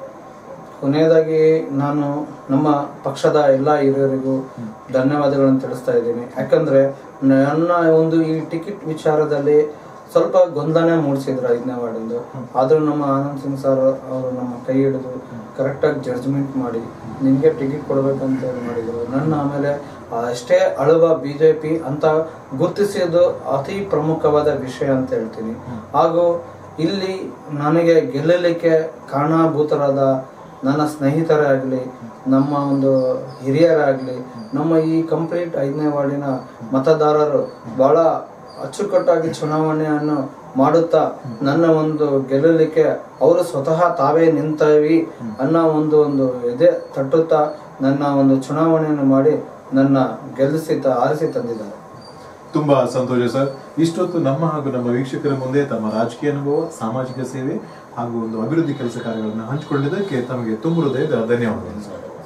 ಕೊನೆಯದಾಗಿ ನಾನು ನಮ್ಮ ಪಕ್ಷದ ಎಲ್ಲ ಹಿರಿಯರಿಗೂ ಧನ್ಯವಾದಗಳನ್ನು ತಿಳಿಸ್ತಾ ಇದ್ದೀನಿ. ಯಾಕಂದ್ರೆ ನನ್ನ ಒಂದು ಈ ಟಿಕೆಟ್ ವಿಚಾರದಲ್ಲಿ ಸ್ವಲ್ಪ ಗೊಂದಲನೆ ಮೂಡಿಸಿದ್ರು ಐದನೇ ವಾರ್ಡಿಂದು. ಆದ್ರೂ ನಮ್ಮ ಆನಂದ್ ಸಿಂಗ್ ಸರ್ ಅವರು ನಮ್ಮ ಕೈ ಹಿಡಿದು ಕರೆಕ್ಟಾಗಿ ಜಡ್ಜ್ಮೆಂಟ್ ಮಾಡಿ ನಿನ್ಗೆ ಟಿಕೆಟ್ ಕೊಡ್ಬೇಕಂತ ಮಾಡಿದ್ರು. ನನ್ನ ಆಮೇಲೆ ಅಷ್ಟೇ ಅಳುವ ಬಿಜೆಪಿ ಅಂತ ಗುರುತಿಸಿದ್ದು ಅತಿ ಪ್ರಮುಖವಾದ ವಿಷಯ ಅಂತ ಹೇಳ್ತೀನಿ. ಹಾಗೂ ಇಲ್ಲಿ ನನಗೆ ಗೆಲ್ಲಲಿಕ್ಕೆ ಕಾರಣಭೂತರಾದ ನನ್ನ ಸ್ನೇಹಿತರೇ ಆಗಲಿ, ನಮ್ಮ ಒಂದು ಹಿರಿಯರಾಗಲಿ, ನಮ್ಮ ಈ ಕಂಪ್ಲೀಟ್ ಐದನೇ ವಾರ್ಡಿನ ಮತದಾರರು ಬಹಳ ಅಚ್ಚುಕಟ್ಟಾಗಿ ಚುನಾವಣೆಯನ್ನು ಮಾಡುತ್ತಾ ನನ್ನ ಒಂದು ಗೆಲ್ಲಲಿಕ್ಕೆ ಅವರು ಸ್ವತಃ ತಾವೇ ನಿಂತವಿ ಅನ್ನೋ ಒಂದು ಒಂದು ಎದೆ ತಟ್ಟುತ್ತಾ ನನ್ನ ಒಂದು ಚುನಾವಣೆಯನ್ನು ಮಾಡಿ ನನ್ನ ಗೆಲ್ಲಿಸಿ ಆರಿಸಿ ತಂದಿದ್ದಾರೆ.
ತುಂಬಾ ಸಂತೋಷ ಸರ್. ಇಷ್ಟೊತ್ತು ನಮ್ಮ ಹಾಗೂ ನಮ್ಮ ವೀಕ್ಷಕರ ಮುಂದೆ ತಮ್ಮ ರಾಜಕೀಯ ಅನುಭವ, ಸಾಮಾಜಿಕ ಸೇವೆ ಹಾಗೂ ಒಂದು ಅಭಿವೃದ್ಧಿ ಕೆಲಸ ಕಾರ್ಯಗಳನ್ನು ಹಂಚಿಕೊಂಡಿದ್ದಕ್ಕೆ ತಮಗೆ ತುಂಬ ಹೃದಯದ ಧನ್ಯವಾದಗಳು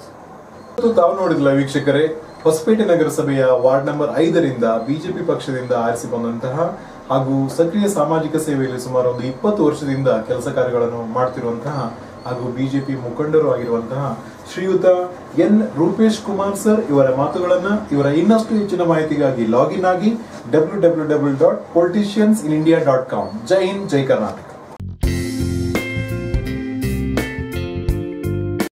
ಸರ್. ತಾವು ನೋಡಿದ್ರಲ್ಲ ವೀಕ್ಷಕರೇ, ಹೊಸಪೇಟೆ ನಗರಸಭೆಯ ವಾರ್ಡ್ ನಂಬರ್ ಐದರಿಂದ ಬಿಜೆಪಿ ಪಕ್ಷದಿಂದ ಆರಿಸಿ ಬಂದಂತಹ ಹಾಗೂ ಸಕ್ರಿಯ ಸಾಮಾಜಿಕ ಸೇವೆಯಲ್ಲಿ ಸುಮಾರು ಒಂದು ಇಪ್ಪತ್ತು ವರ್ಷದಿಂದ ಕೆಲಸ ಕಾರ್ಯಗಳನ್ನು ಮಾಡ್ತಿರುವಂತಹ ಹಾಗೂ ಬಿಜೆಪಿ ಮುಖಂಡರು ಆಗಿರುವಂತಹ ಶ್ರೀಯುತ ಎನ್ ರೂಪೇಶ್ ಕುಮಾರ್ ಸರ್ ಇವರ ಮಾತುಗಳನ್ನ, ಇವರ ಇನ್ನಷ್ಟು ಹೆಚ್ಚಿನ ಮಾಹಿತಿಗಾಗಿ ಲಾಗಿನ್ ಆಗಿ W W W dot politicians in India dot com. ಜೈ ಹಿಂದ್, ಜೈ ಕರ್ನಾಟಕ.